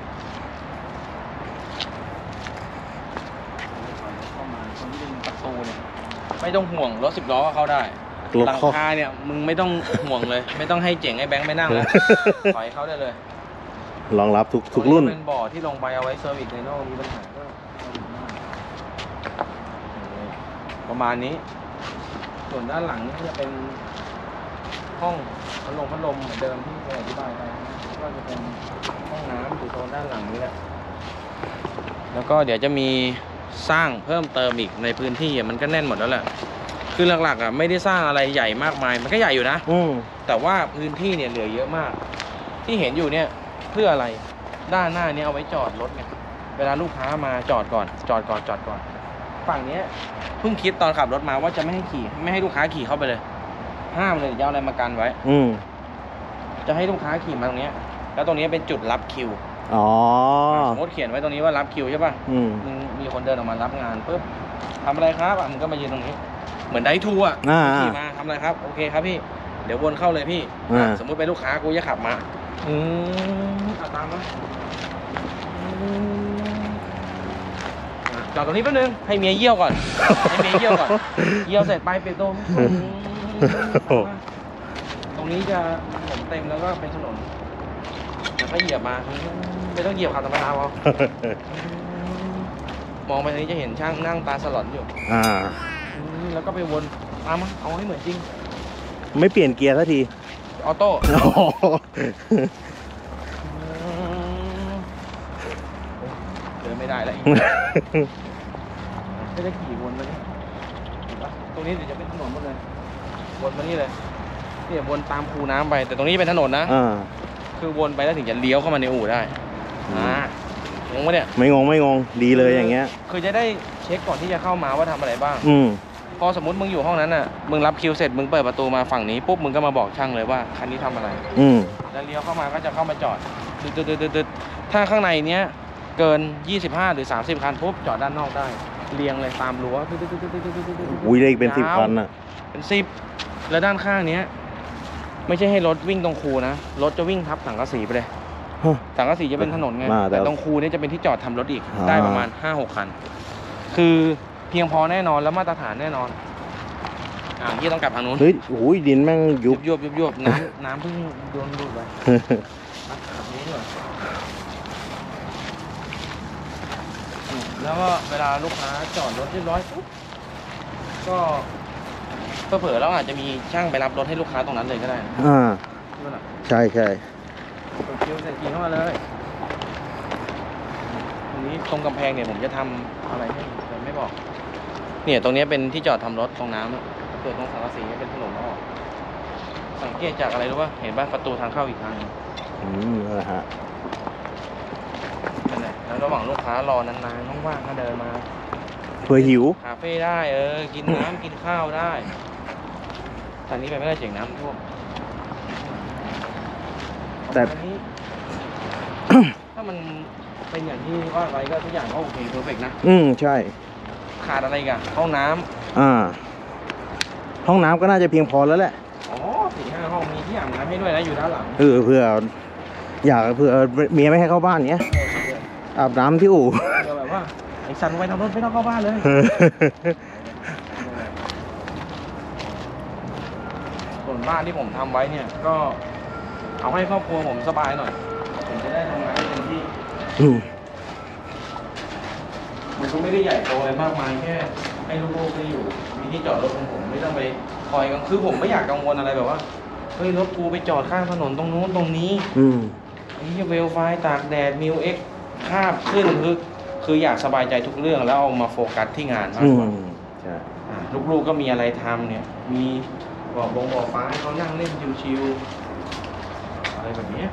เข้ามาตรงนี้เป็นประตูเนี่ยไม่ต้องห่วงรถ10 ล้อก็เข้าได้รถหลังเข้าคาเนี่ยมึงไม่ต้องห่วงเลย ไม่ต้องให้เจ๋งไอ้แบงค์ไปนั่งแล้วถอยเขาได้เลยรองรับทุกรุ่นเป็นบ่อที่ลงไปเอาไว้เซอร์วิสในโน่มีปัญหาก็ประมาณนี้ ส่วนด้านหลังนี่จะเป็นห้องพัดลมเหมือนเดิมที่เคยอธิบายไปก็จะเป็นห้องน้ำอยู่ตรงด้านหลังนี้แหละแล้วก็เดี๋ยวจะมีสร้างเพิ่มเติมอีกในพื้นที่มันก็แน่นหมดแล้วแหละคือหลักๆไม่ได้สร้างอะไรใหญ่มากมายมันก็ใหญ่อยู่นะอืมแต่ว่าพื้นที่เนี่ยเหลือเยอะมาก ที่เห็นอยู่เนี่ยเพื่ออะไรด้านหน้านี้เอาไว้จอดรถไงเวลาลูกค้ามาจอดก่อนฝั่งเนี้ยเพิ่งคิดตอนขับรถมาว่าจะไม่ให้ลูกค้าขี่เข้าไปเลยห้ามเลยจะเอาอะไรมากันไว้อืมจะให้ลูกค้าขี่มาตรงเนี้ยแล้วตรงนี้เป็นจุดรับคิวอ๋อสมมติเขียนไว้ตรงนี้ว่ารับคิวใช่ป่ะอืมมึงมีคนเดินออกมารับงานปุ๊บทำอะไรครับมึงก็มายืนตรงนี้ เหมือนไดทูอ่ะอ่าขี่มาทำอะไรครับโอเคครับพี่เดี๋ยววนเข้าเลยพี่อ่าสมมุติเป็นลูกค้ากูจะขับมาตามมาจอดตรงนี้แป๊บนึงให้เมียเยี่ยวก่อนให้เมียเยี่ยวก่อนเยี่ยวเสร็จไปเปลี่ยนตัวตรงนี้จะถนนเต็มแล้วก็เป็นถนนแล้วก็เหยียบมาไม่ต้องเหยียบขับธรรมดาเอามองไปทางนี้จะเห็นช่างนั่งตาสลอนอยู่อ่าแล้วก็ไปวนตามมาเอาให้เหมือนจริงไม่เปลี่ยนเกียร์สักทีออโต้โอ้โหเดินไม่ได้แล้วอีกไม่ได้ขี่วนมาเนี่ยเห็นปะตรงนี้เดี๋ยวจะเป็นถนนหมดเลยวนมานี่เลยเนี่ยวนตามคูน้ำไป แต่ตรงนี้เป็นถนนนะอ่าคือวนไปแล้วถึงจะเลี้ยวเข้ามาในอู่ได้อืมงงปะเนี่ยไม่งงดีเลยอย่างเงี้ยคือจะได้เช็คก่อนที่จะเข้ามาว่าทำอะไรบ้างอืมพอสมมติมึงอยู่ห้องนั้นน่ะ มึงรับคิวเสร็จมึงเปิดประตูมาฝั่งนี้ปุ๊บมึงก็มาบอกช่างเลยว่าคันนี้ทำอะไรอืมแล้วเลี้ยวเข้ามาก็จะเข้ามาจอดตึดถ้าข้างในเนี้ยเกิน 25 หรือ 30 คันปุ๊บจอดด้านนอกได้ เรียงเลยตามรั้วอุ้ยเลขเป็น10 คันอ่ะเป็น10แล้วด้านข้างเนี้ยไม่ใช่ให้รถวิ่งตรงคูนะ รถจะวิ่งทับสังกะสีไปเลยฮะสังกะสีจะเป็นถนนไงแต่แต่ตรงคูนี้จะเป็นที่จอดทำรถอีกอ่าได้ประมาณ 5-6 คัน คือเพียงพอแน่นอนแล้วมาตรฐานแน่นอนที่ต้องกลับทางนู้นเฮ้ยโอ้ยดินแม่งยุบยุบน้ำเพิ่งโดนดูดไปแบบนี้เลยแล้วก็เวลาลูกค้าจอดรถเรียบร้อยปุ๊บก็เผลอๆแล้วอาจจะมีช่างไปรับรถให้ลูกค้าตรงนั้นเลยก็ได้นะอ่านั่นแหละใช่ใช่กดคิวเสร็จขี่เข้ามาเลยตรงนี้ตรงกำแพงเนี่ยผมจะทำอะไรให้แต่ไม่บอกเนี่ยตรงนี้เป็นที่จอดทำรถตรงน้ำเกิดตรงสังกะสีเป็นถนนออกสังเกตจากอะไรรู้ป่ะเห็นป่ะประตูทางเข้าอีกทางนึงนั่นแหละฮะนั่นแหละแล้วระหว่างลูกค้ารอนานๆว่างๆก็เดินมาเพื่อหิวคาเฟ่ได้กินน้ำ กินข้าวได้ตอนนี้ไปไม่ได้เจ๋งน้ำท่วมแต่ประมาณนี้ ถ้ามันเป็นอย่างที่ว่าไว้ก็ทุกอย่างก็โอเคเพอร์เฟกต์นะใช่ขาดอะไรกันห้องน้ำอ่า ห้องน้ำก็น่าจะเพียงพอแล้วแหละอ๋อ4-5 ห้องมีที่อาบน้ำให้ด้วยนะอยู่ด้านหลังเผื่อเผื่อเมียไม่ให้เข้าบ้านเนี้ยอาบน้ำที่อู่เดี๋ยวแบบว่าไอ้สันไว้ทำรถไม่ต้องเข้าบ้านเลย ส่วนบ้านที่ผมทำไว้เนี่ยก็เอาให้ครอบครัวผมสบายหน่อย ผมจะได้ทำงานได้เต็มที่ มันก็ไม่ได้ใหญ่โตอะไรมากมายแค่ให้ลูกๆได้อยู่ มีที่จอดรถของผมไม่ต้องไปคอยกันคือผมไม่อยากกังวลอะไรแบบว่าเฮ้ยรถกูไปจอดข้างถนนตรงนู้นตรงนี้ไอ้เหี้ยเวลไฟตากแดดมิวเอ็กคาบขึ้นคืออยากสบายใจทุกเรื่องแล้วเอามาโฟกัสที่งานมากกว่าใช่ลูกๆก็มีอะไรทำเนี่ย มีบอกฟ้าให้เขานั่งเล่นชิวๆอะไรแบบนี้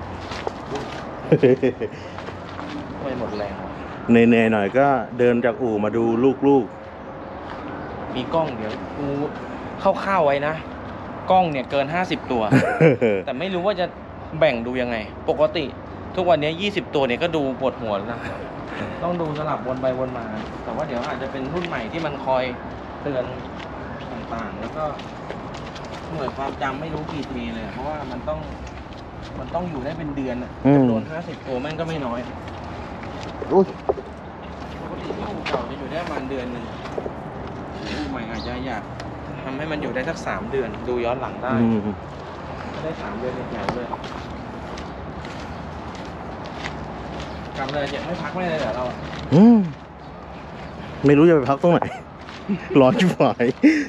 ไม่หมดแรงเหนื่อยๆหน่อยก็เดินจากอู่มาดูลูกมีกล้องเดี๋ยวกูคร่าวๆไว้นะ กล้องเนี่ยเกิน50ตัว แต่ไม่รู้ว่าจะแบ่งดูยังไง ปกติทุกวันนี้20ตัวเนี่ยก็ดูปวดหัวแล้วนะ ต้องดูสลับวนไปวนมา แต่ว่าเดี๋ยวอาจจะเป็นรุ่นใหม่ที่มันคอยเตือนต่างๆ แล้วก็หน่วยความจำไม่รู้กี่ทีเลย เพราะว่ามันต้องอยู่ได้เป็นเดือนอะจำนวน50ตัวแม่งก็ไม่น้อยอุ้ยปกติที่อู่เก่าจะอยู่ได้ประมาณเดือนหนึ่งอู่ใหม่อาจจะอยากทำให้มันอยู่ได้สัก3 เดือน ดูย้อนหลังได้ได้3 เดือนแถวเลยกลับเลยเจ็บไม่พักไม่เลยเหรอเราอะไม่รู้จะไปพักตรงไหน ร้อนชิบหาย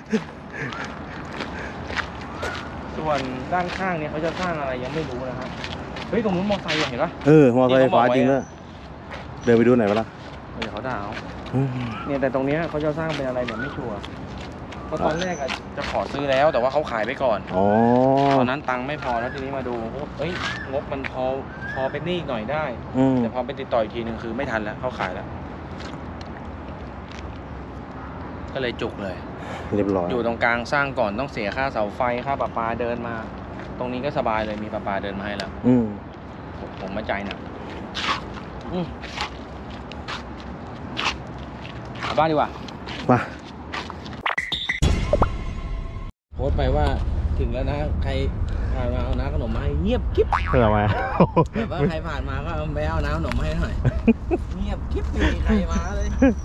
ส่วนด้านข้างเนี่ยเขาจะสร้างอะไรยังไม่รู้นะครับเฮ้ยตรงนู้นมอไซค์อะเห็นปะมอเตอร์ไฟฟ้าจริงด้วยเดินไปดูไหนอยปะล่ะเดี๋ยวเขาด่าเอาเนี่ยแต่ตรงเนี้ยเขาจะสร้างเป็นอะไรเนี่ยไม่ชัวร์เพราะตอนแรกอะจะขอซื้อแล้วแต่ว่าเขาขายไปก่อน ตอนนั้นตังค์ไม่พอแล้วทีนี้มาดูเอ้ยงบมันพอเป็นหนี้หน่อยได้แต่พอไปติดต่ออีกทีหนึ่งคือไม่ทันแล้วเขาขายแล้ว ก็เลยจุกเลยเรียบร้อยอยู่ตรงกลางสร้างก่อนต้องเสียค่าเสาไฟค่าประปาเดินมา ตรงนี้ก็สบายเลยมีประปาเดินมาให้แล้วผมมาใจหนักกลับบ้านดีกว่ามาโพสต์ไปว่าถึงแล้วนะใครผ่านมาเอาน้ำขนมมาให้เงียบกิ๊บเป็นอะไรแบบว่าใครผ่านมาก็เอาไปเอาน้ำขนมมาให้หน่อย เงียบกิ๊บไม่มีใครมาเลย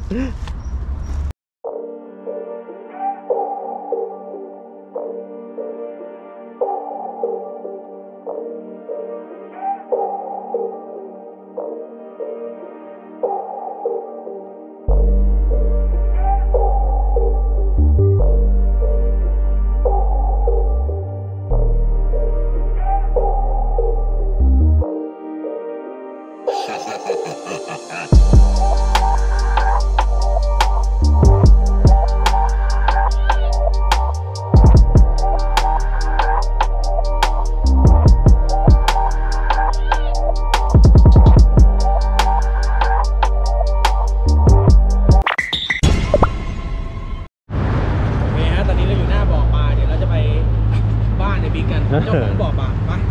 เจ้าของบอกป่ะไป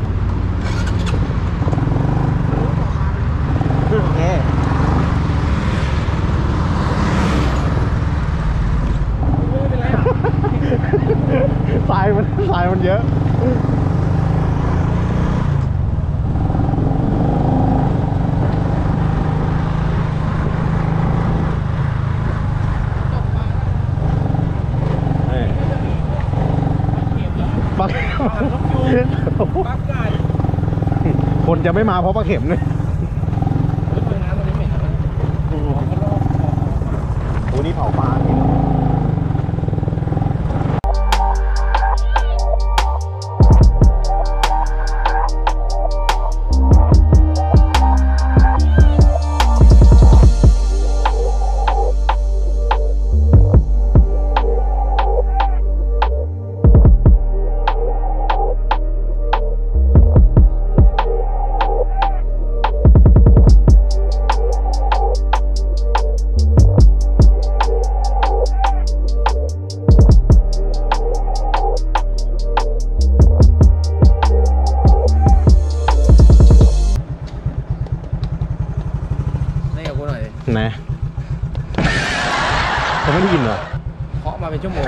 โอเคไม่เป็นไรอ่ะทรายมันเยอะปลาเข็มปลากาดคนจะไม่มาเพราะปลาเข็มเลยน้ำมันไม่เหม็นนะโอ้นี่เผาปลาจริงนะเขาไม่ได้ยินเหรอเคาะมาเป็นชั่วโมง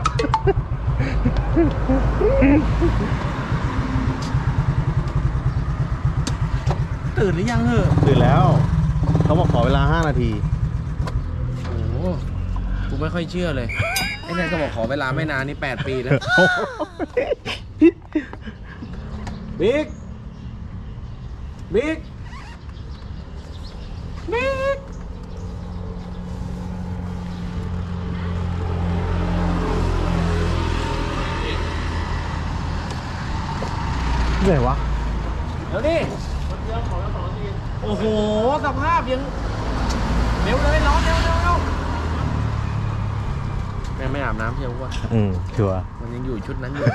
ตื่นหรือยังเหอะตื่นแล้วเขาบอกขอเวลา5 นาทีโอ้โหกูไม่ค่อยเชื่อเลยไอ้นายก็บอกขอเวลาไม่นานนี่8 ปีแล้วบิ๊กบิ๊กบิ๊กเหนื่อยวะเดี๋ยวดิโอ้โหสภาพยังเร็วเลยร้อนเร็วแม่ไม่อาบน้ำเชียววะชัวร์มันยังอยู่ชุดนั้นอยู่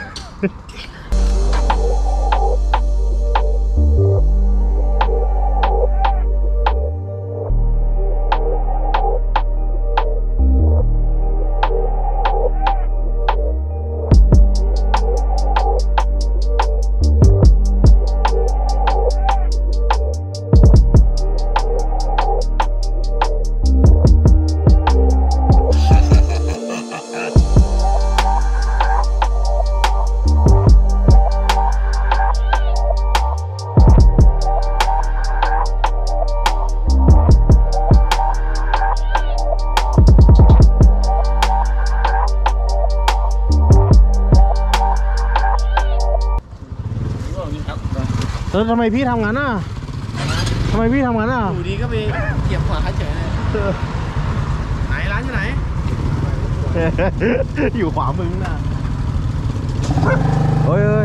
แล้วทำไมพี่ทำงั้นอ่ะทำไมพี่ทำงั้นอ่ะอยู่ดีก็ไปเก็บหัวเฉยเลยไหนร้านอยู่ไหนอยู่ขวามึงน่ะเฮ้ย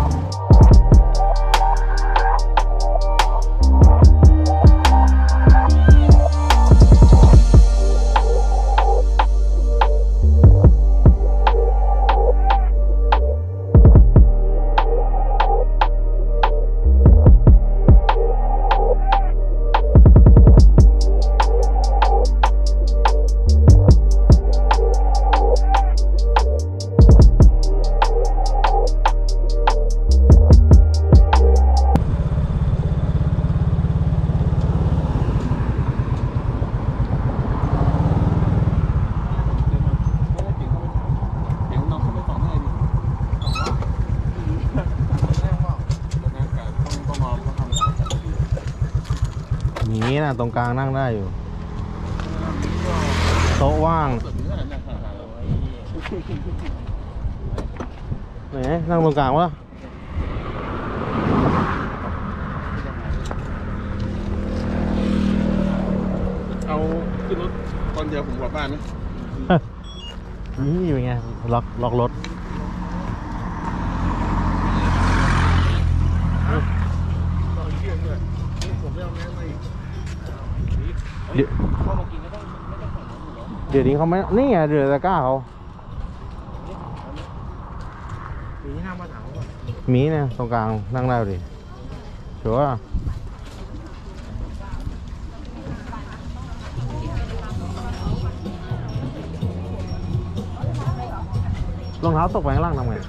นี่นะตรงกลางนั่งได้อยู่โต๊ะว่างไหนนั่งตรงกลางวะเอาขึ้นรถตอนเดียวผมกลับบ้านนะนี่เป็นไงล็อกรถเดี๋ยวนี้เขาไม่นี่ไงเดือดตะกร้าเขามีเนี่ยตรงกลางนั่งได้ดิชัวร์รองเท้าตกไปข้างล่างทำไง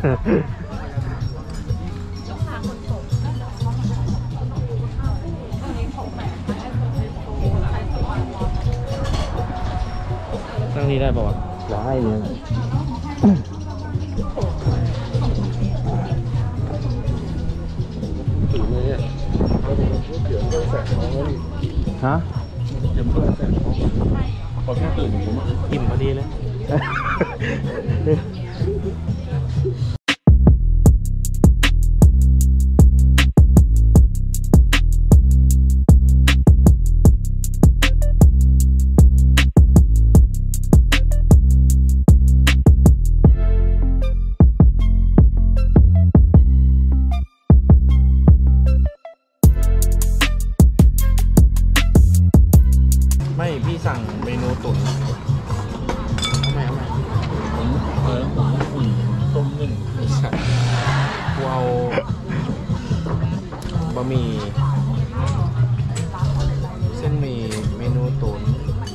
นั่งนี่ได้ป่าวะได้เลยถึงเลยเนี่ยเดี๋ยวต้องแสงน้องแล้วดิฮะเดี๋ยวต้องแสงน้องพอแค่ตื่นผมอิ่มพอดีเลย ไม่พี่สั่งเมนูตุ๋นเอาใหม่ผมอุ่นต้มนึ่งกูเอาบะหมี่เส้นหมี่เมนูตุ๋น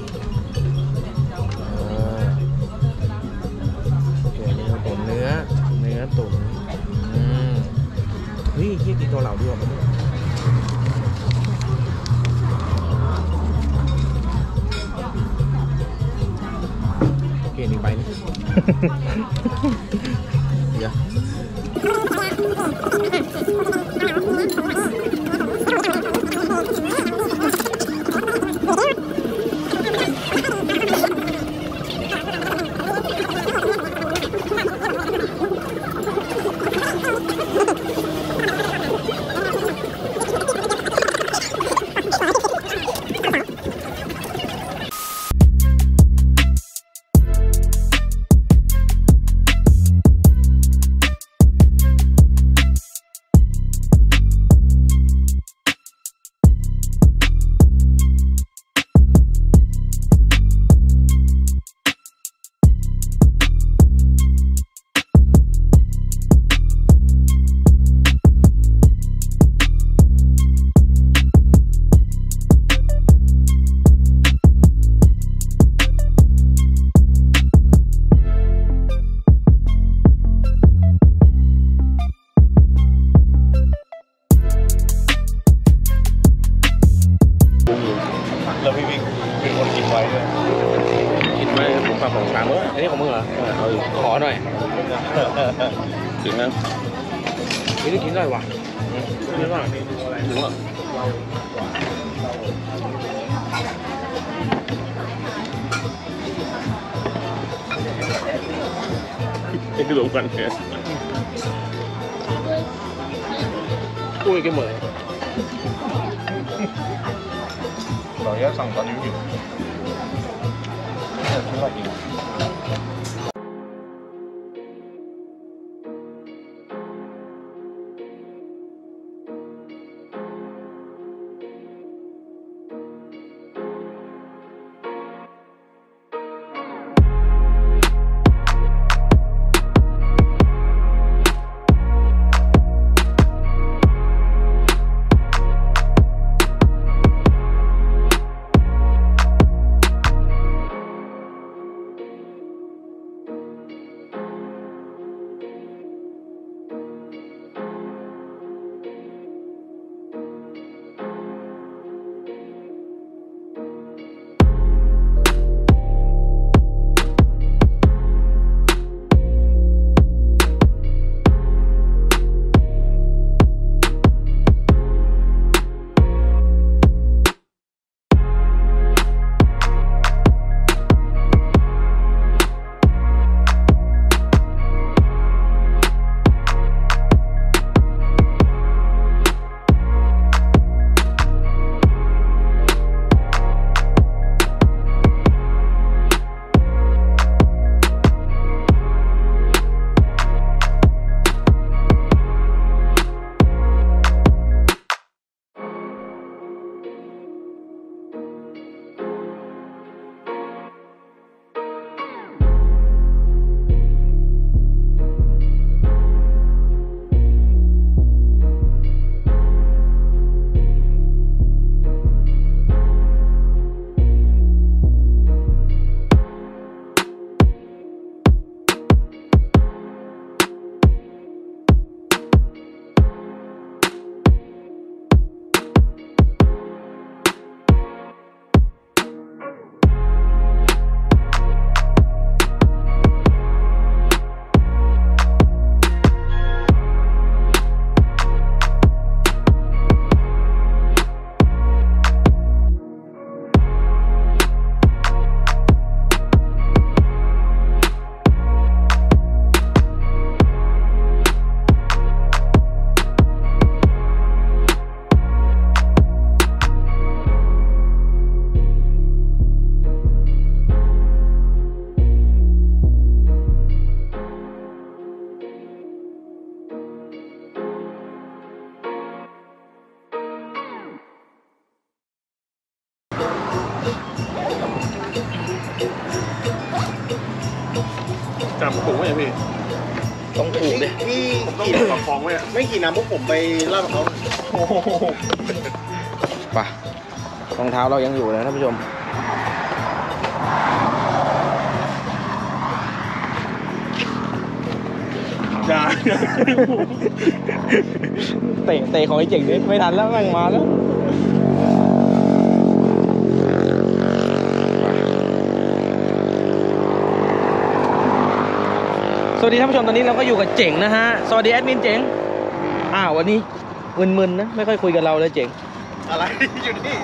โอเคเมนูตุ๋นเนื้อตุ๋นเฮ้ยเฮียกินตัวเหล่าดีกว่ามั้ยโอเคหนึ่งใบนี่ เดี๋ยวแล้วพี่บิ๊กเป็นคนกินไว้ด้วยกินไหมผมฝากของช้างอันนี้ของมึงเหรอเอาอีกขอหน่อยถึงแล้วนี่ได้กินได้ว่ะกินได้ถึงแล้วไอ้รวมกันเนี่ยปุ้ยกันหมดเลยเราจะสั่งตอนนี้อยู่คิดว่าอีกจำปุ๋ยไหมพี่ต้องถูกดิพี่ผมต้องประคองไว้อะไม่ขี่น้ำพวกผมไปล่าเขาโอ้โหไปรองเท้าเรายังอยู่นะท่านผู้ชมอย่าเตะของไอ้เจ๋งนิดไม่ทันแล้วแม่งมาแล้ว สวัสดีท่านผู้ชมตอนนี้เราก็อยู่กับเจ๋งนะฮะ สวัสดีแอดมินเจ๋งวันนี้มึนๆนะไม่ค่อยคุยกับเราเลยเจ๋งอะไรอยู่นี่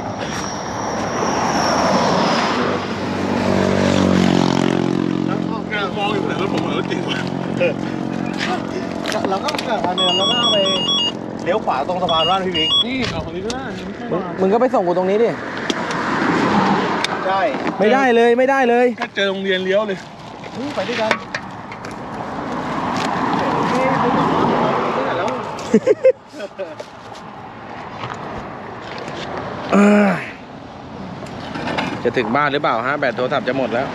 กำลังมองอยู่แต่รถผมเหมือนรถจริงว่ะเราก็เกิดมาเนินแล้วก็เอาไปเลี้ยวขวาตรงสะพานบ้านพี่บิ๊กนี่เอาคนนี้ก็ได้ไม่ใช่มึงก็ไปส่งกูตรงนี้ดิได้ไม่ได้เลยไม่ได้เลยแค่เจอโรงเรียนเลี้ยวเลยไปด้วยกันแล้วจะถึงบ้านหรือเปล่าฮะแบตโทรศัพท์จะหมดแล้ว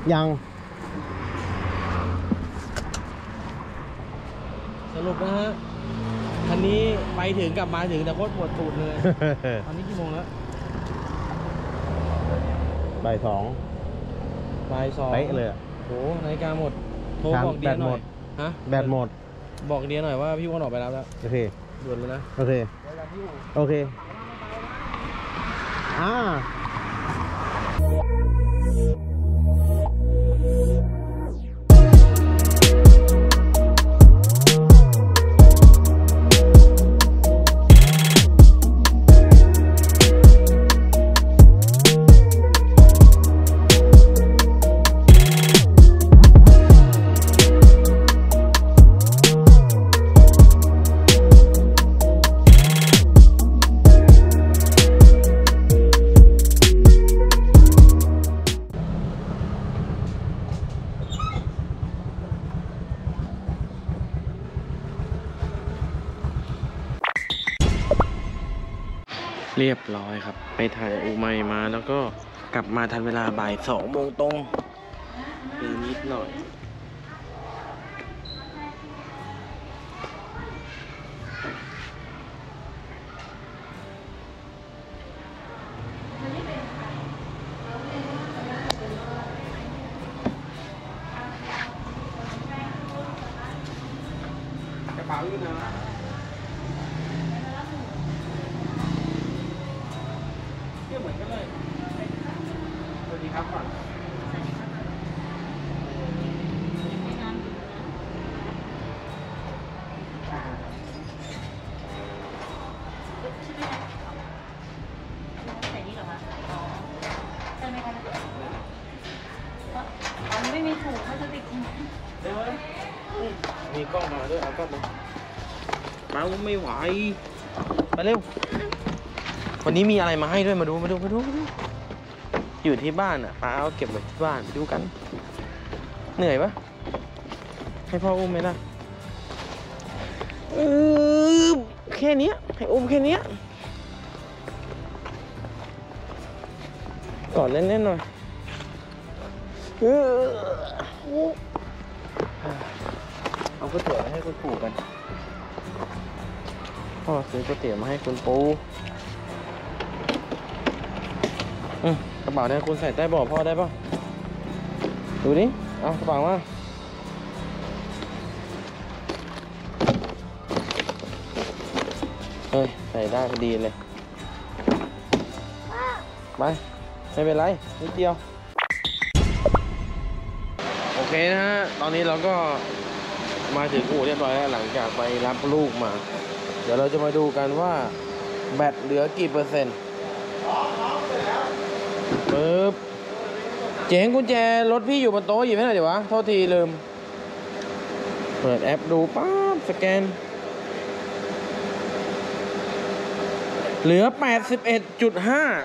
ยังสรุปนะฮะคันนี้ไปถึงกลับมาถึงแต่โคตรปวดตูดเลย ตอนนี้กี่โมงแล้วบ่ายสองบ่ายสองเป๊ะเลยอะโหนาฬิกาหมดโทรบอกเดียแบตหหมน่อยดฮะแบตหมดบอกเดียหน่อยว่าพี่อ้วนออกไปรับแล้วโอเคด่วนเลยนะโอเค โอเคเรียบร้อยครับ ไปถ่ายอูไมมาแล้วก็กลับมาทันเวลาบ่าย2 โมงตรงเดินนิดหน่อยกระเป๋าอยู่นะเที่ยวเหมือนกันเลยสวัสดีครับก่อนใส่นี่เหรอคะอ๋อใช่ไหมคะอ๋อไม่มีถุงพลาสติกใช่ไหมมีกล้องมาด้วยเอากล้องมามาไม่ไหวมาเร็ววันนี้มีอะไรมาให้ด้วยมาดูอยู่ที่บ้านอ่ะป้าเอาเก็บไว้ที่บ้านไปดูกัน เหนื่อยปะให้พ่ออุ้มไหมล่ะแค่เนี้ยให้อุ้มแค่เนี้ยกอดเล่นๆหน่อยเอาก๋วยเตี๋ยวมาให้คุณปู่กันพ่อซื้อก๋วยเตี๋ยวมาให้คุณปู่กระเป๋าเนี่ยคุณใส่ใต้เบาะพ่อได้ป่ะดูดิเอากระเป๋ามาเฮ้ยใส่ได้พอดีเลยไปไม่เป็นไรนิดเดียวโอเคนะฮะตอนนี้เราก็มาถึงอู่เรียบร้อยแล้วหลังจากไปรับลูกมา เดี๋ยวเราจะมาดูกันว่าแบตเหลือกี่เปอร์เซ็นต์ปึ๊บเจ๋งกุญแจรถพี่อยู่บนโต๊ะหยิบให้หน่อยดิวะโทษทีลืมเปิดแอปดูปั๊บสแกนเหลือ 81.5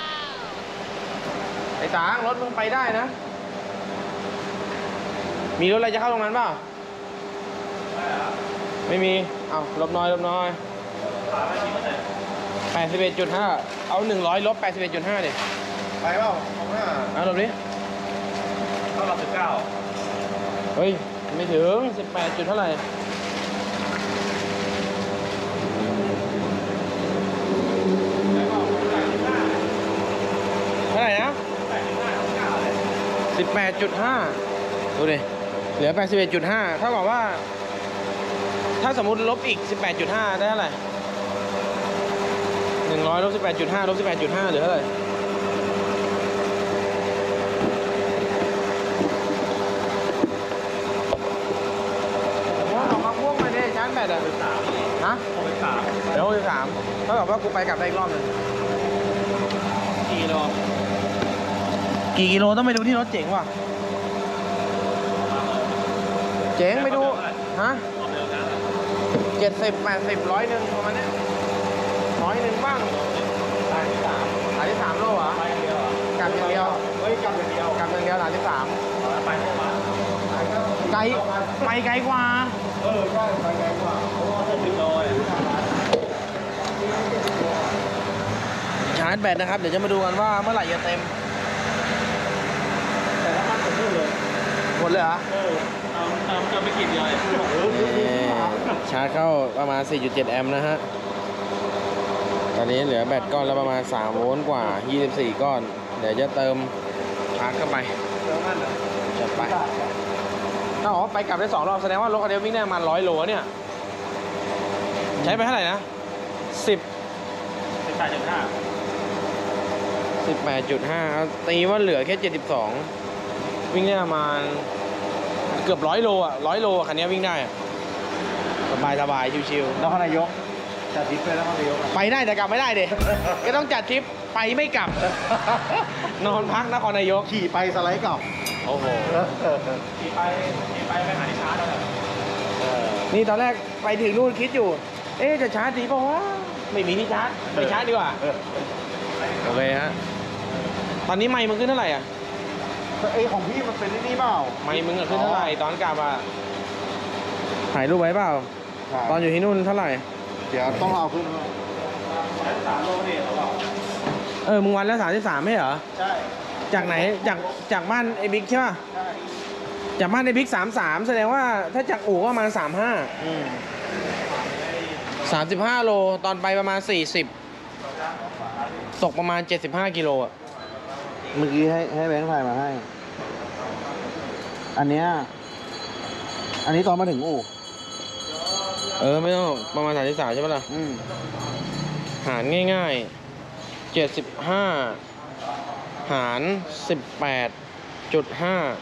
ไอ้ตางรถมึงไปได้นะมีรถอะไรจะเข้าตรงนั้นเปล่าไม่มีเอาลบน้อย81.5 เอา100ลบ 81.5 ดิไปเปล่าของหน้าเอาลบดิเท่ากับ19 เฮ้ยไม่ถึง18จุดเท่าไหร่เท่าไหร่นะ 18.5 ดูดิเหลือ 81.5 เท่ากับว่าถ้าสมมุติลบอีก 18.5 ได้เท่าไหร่100ลบ 18.5 ลบ 18.5 เหลือเท่าไหร่ออกมาพ่วงมาดิชาร์จแบตอ่ะฮะ63เดี๋ยว63เท่ากับว่ากูไปกลับได้อีกรอบหนึ่งกี่กิโลต้องไปดูที่รถเจ๋งว่ะเจ๋งไปดูฮะ70 80 100นึงประมาณนี้100นึงบ้างหลายที่3โลเหรอกลับอย่างเดียวกลับอย่างเดียวหลายที่3ไกลไปไกลกว่าใช่ไปไกลกว่าเพราะว่า60 โลชาร์จแบตนะครับเดี๋ยวจะมาดูกันว่าเมื่อไหร่จะเต็มแต่ถ้ามันถึงหมดเลยเหรอเอาไปกินเลยชาร์จเข้าประมาณ 4.7 แอมป์นะฮะ ตอนนี้เหลือแบตก้อนแล้วประมาณ 3 โวลต์กว่า 24 ก้อน เดี๋ยวจะเติมชาร์จเข้าไปจัดไปถ้าไปกลับได้ 2 รอบแสดงว่ารถคันนี้วิ่งได้ประมาณ100 โลเนี่ย ใช้ไปเท่าไหร่นะ 18.5 ตีว่าเหลือแค่ 72 วิ่งได้ประมาณเกือบ100 โลอ่ะ100 โลคันนี้วิ่งได้อะสบายชิวๆนครนายกจัดทริปไปนครนายกไปได้แต่กลับไม่ได้เด็ ก็ต้องจัดทริปไปไม่กลับ นอนพักนครนายกขี่ไปสไลด์กลับโอ้โหขี่ไปหาที่ชาร์จแล้วนี่ตอนแรกไปถึงนู่นคิดอยู่ เอ๊ะจะชาร์จดีป่าวะไม่มีที่ชาร์จไปชาร์จดีกว่า โอเคฮะ ตอนนี้ไมค์มึงขึ้นเท่าไหร่อ่ะไอ้ของพี่มันเป็นนี่เปล่าไมค์มึงอะขึ้นเท่าไหร่ตอนกลับอ่ะ ถ่ายรูปไว้เปล่า ตอนอยู่ที่นู่นเท่าไหร่เดี๋ยวต้องเอาขึ้นมา 3 โลนี่เขาบอกมึงวันละ33ไม่เหรอใช่จากไหน จากบ้านไอ้บิ๊กใช่ป่ะใช่จากบ้านไอ้บิ๊ก33แสดงว่าถ้าจากอู่ก็ประมาณ35 35 โลตอนไปประมาณ 40 ตกประมาณ 75 กิโลอ่ะเมื่อกี้ให้แบงค์ถ่ายมาให้ อันนี้ตอนมาถึงอู่ไม่ต้องประมาณ33ใช่ปะล่ะ หารง่ายๆ 75 หาร 18.5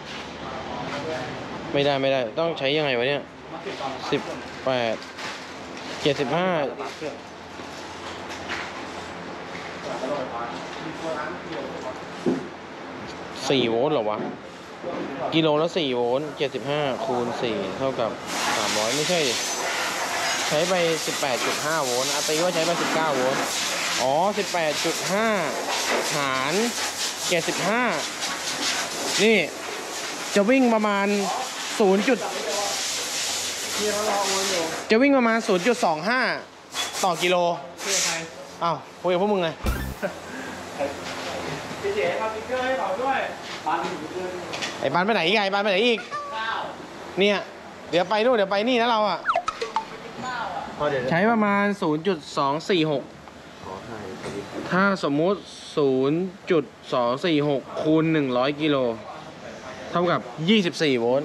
ไม่ได้ต้องใช้ยังไงวะเนี่ย 18 75 4 โวลต์เหรอวะ กิโลละ4 โวลต์ 75 คูณ 4 เท่ากับ 300 ไม่ใช่ดิ ใช้ไป 18.5 โวลต์ตีว่าใช้ไป 19 โวลต์ อ๋อ 18.5 หาร 75 นี่ จะวิ่งประมาณ จะวิ่งประมาณ 0.25 ต่อกิโลอ้าวคุยกับพวกมึงไงเจ๊มาสติ๊กเกอร์ให้เขาด้วยไอ้ปานไปไหนอีกไงปานไปไหนอีกเนี่ย เดี๋ยวไปนู่นเดี๋ยวไปนี่นะเราอ่ะ ใช้ประมาณ 0.246 ถ้าสมมุติ 0.246 คูณ 100 กิโล เท่ากับ 24 โวลต์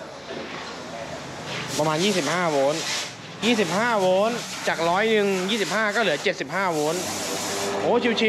ประมาณ 25 โวลต์ 25 โวลต์ จาก100 25 ก็เหลือ 75 โวลต์ โอ้ชิวๆ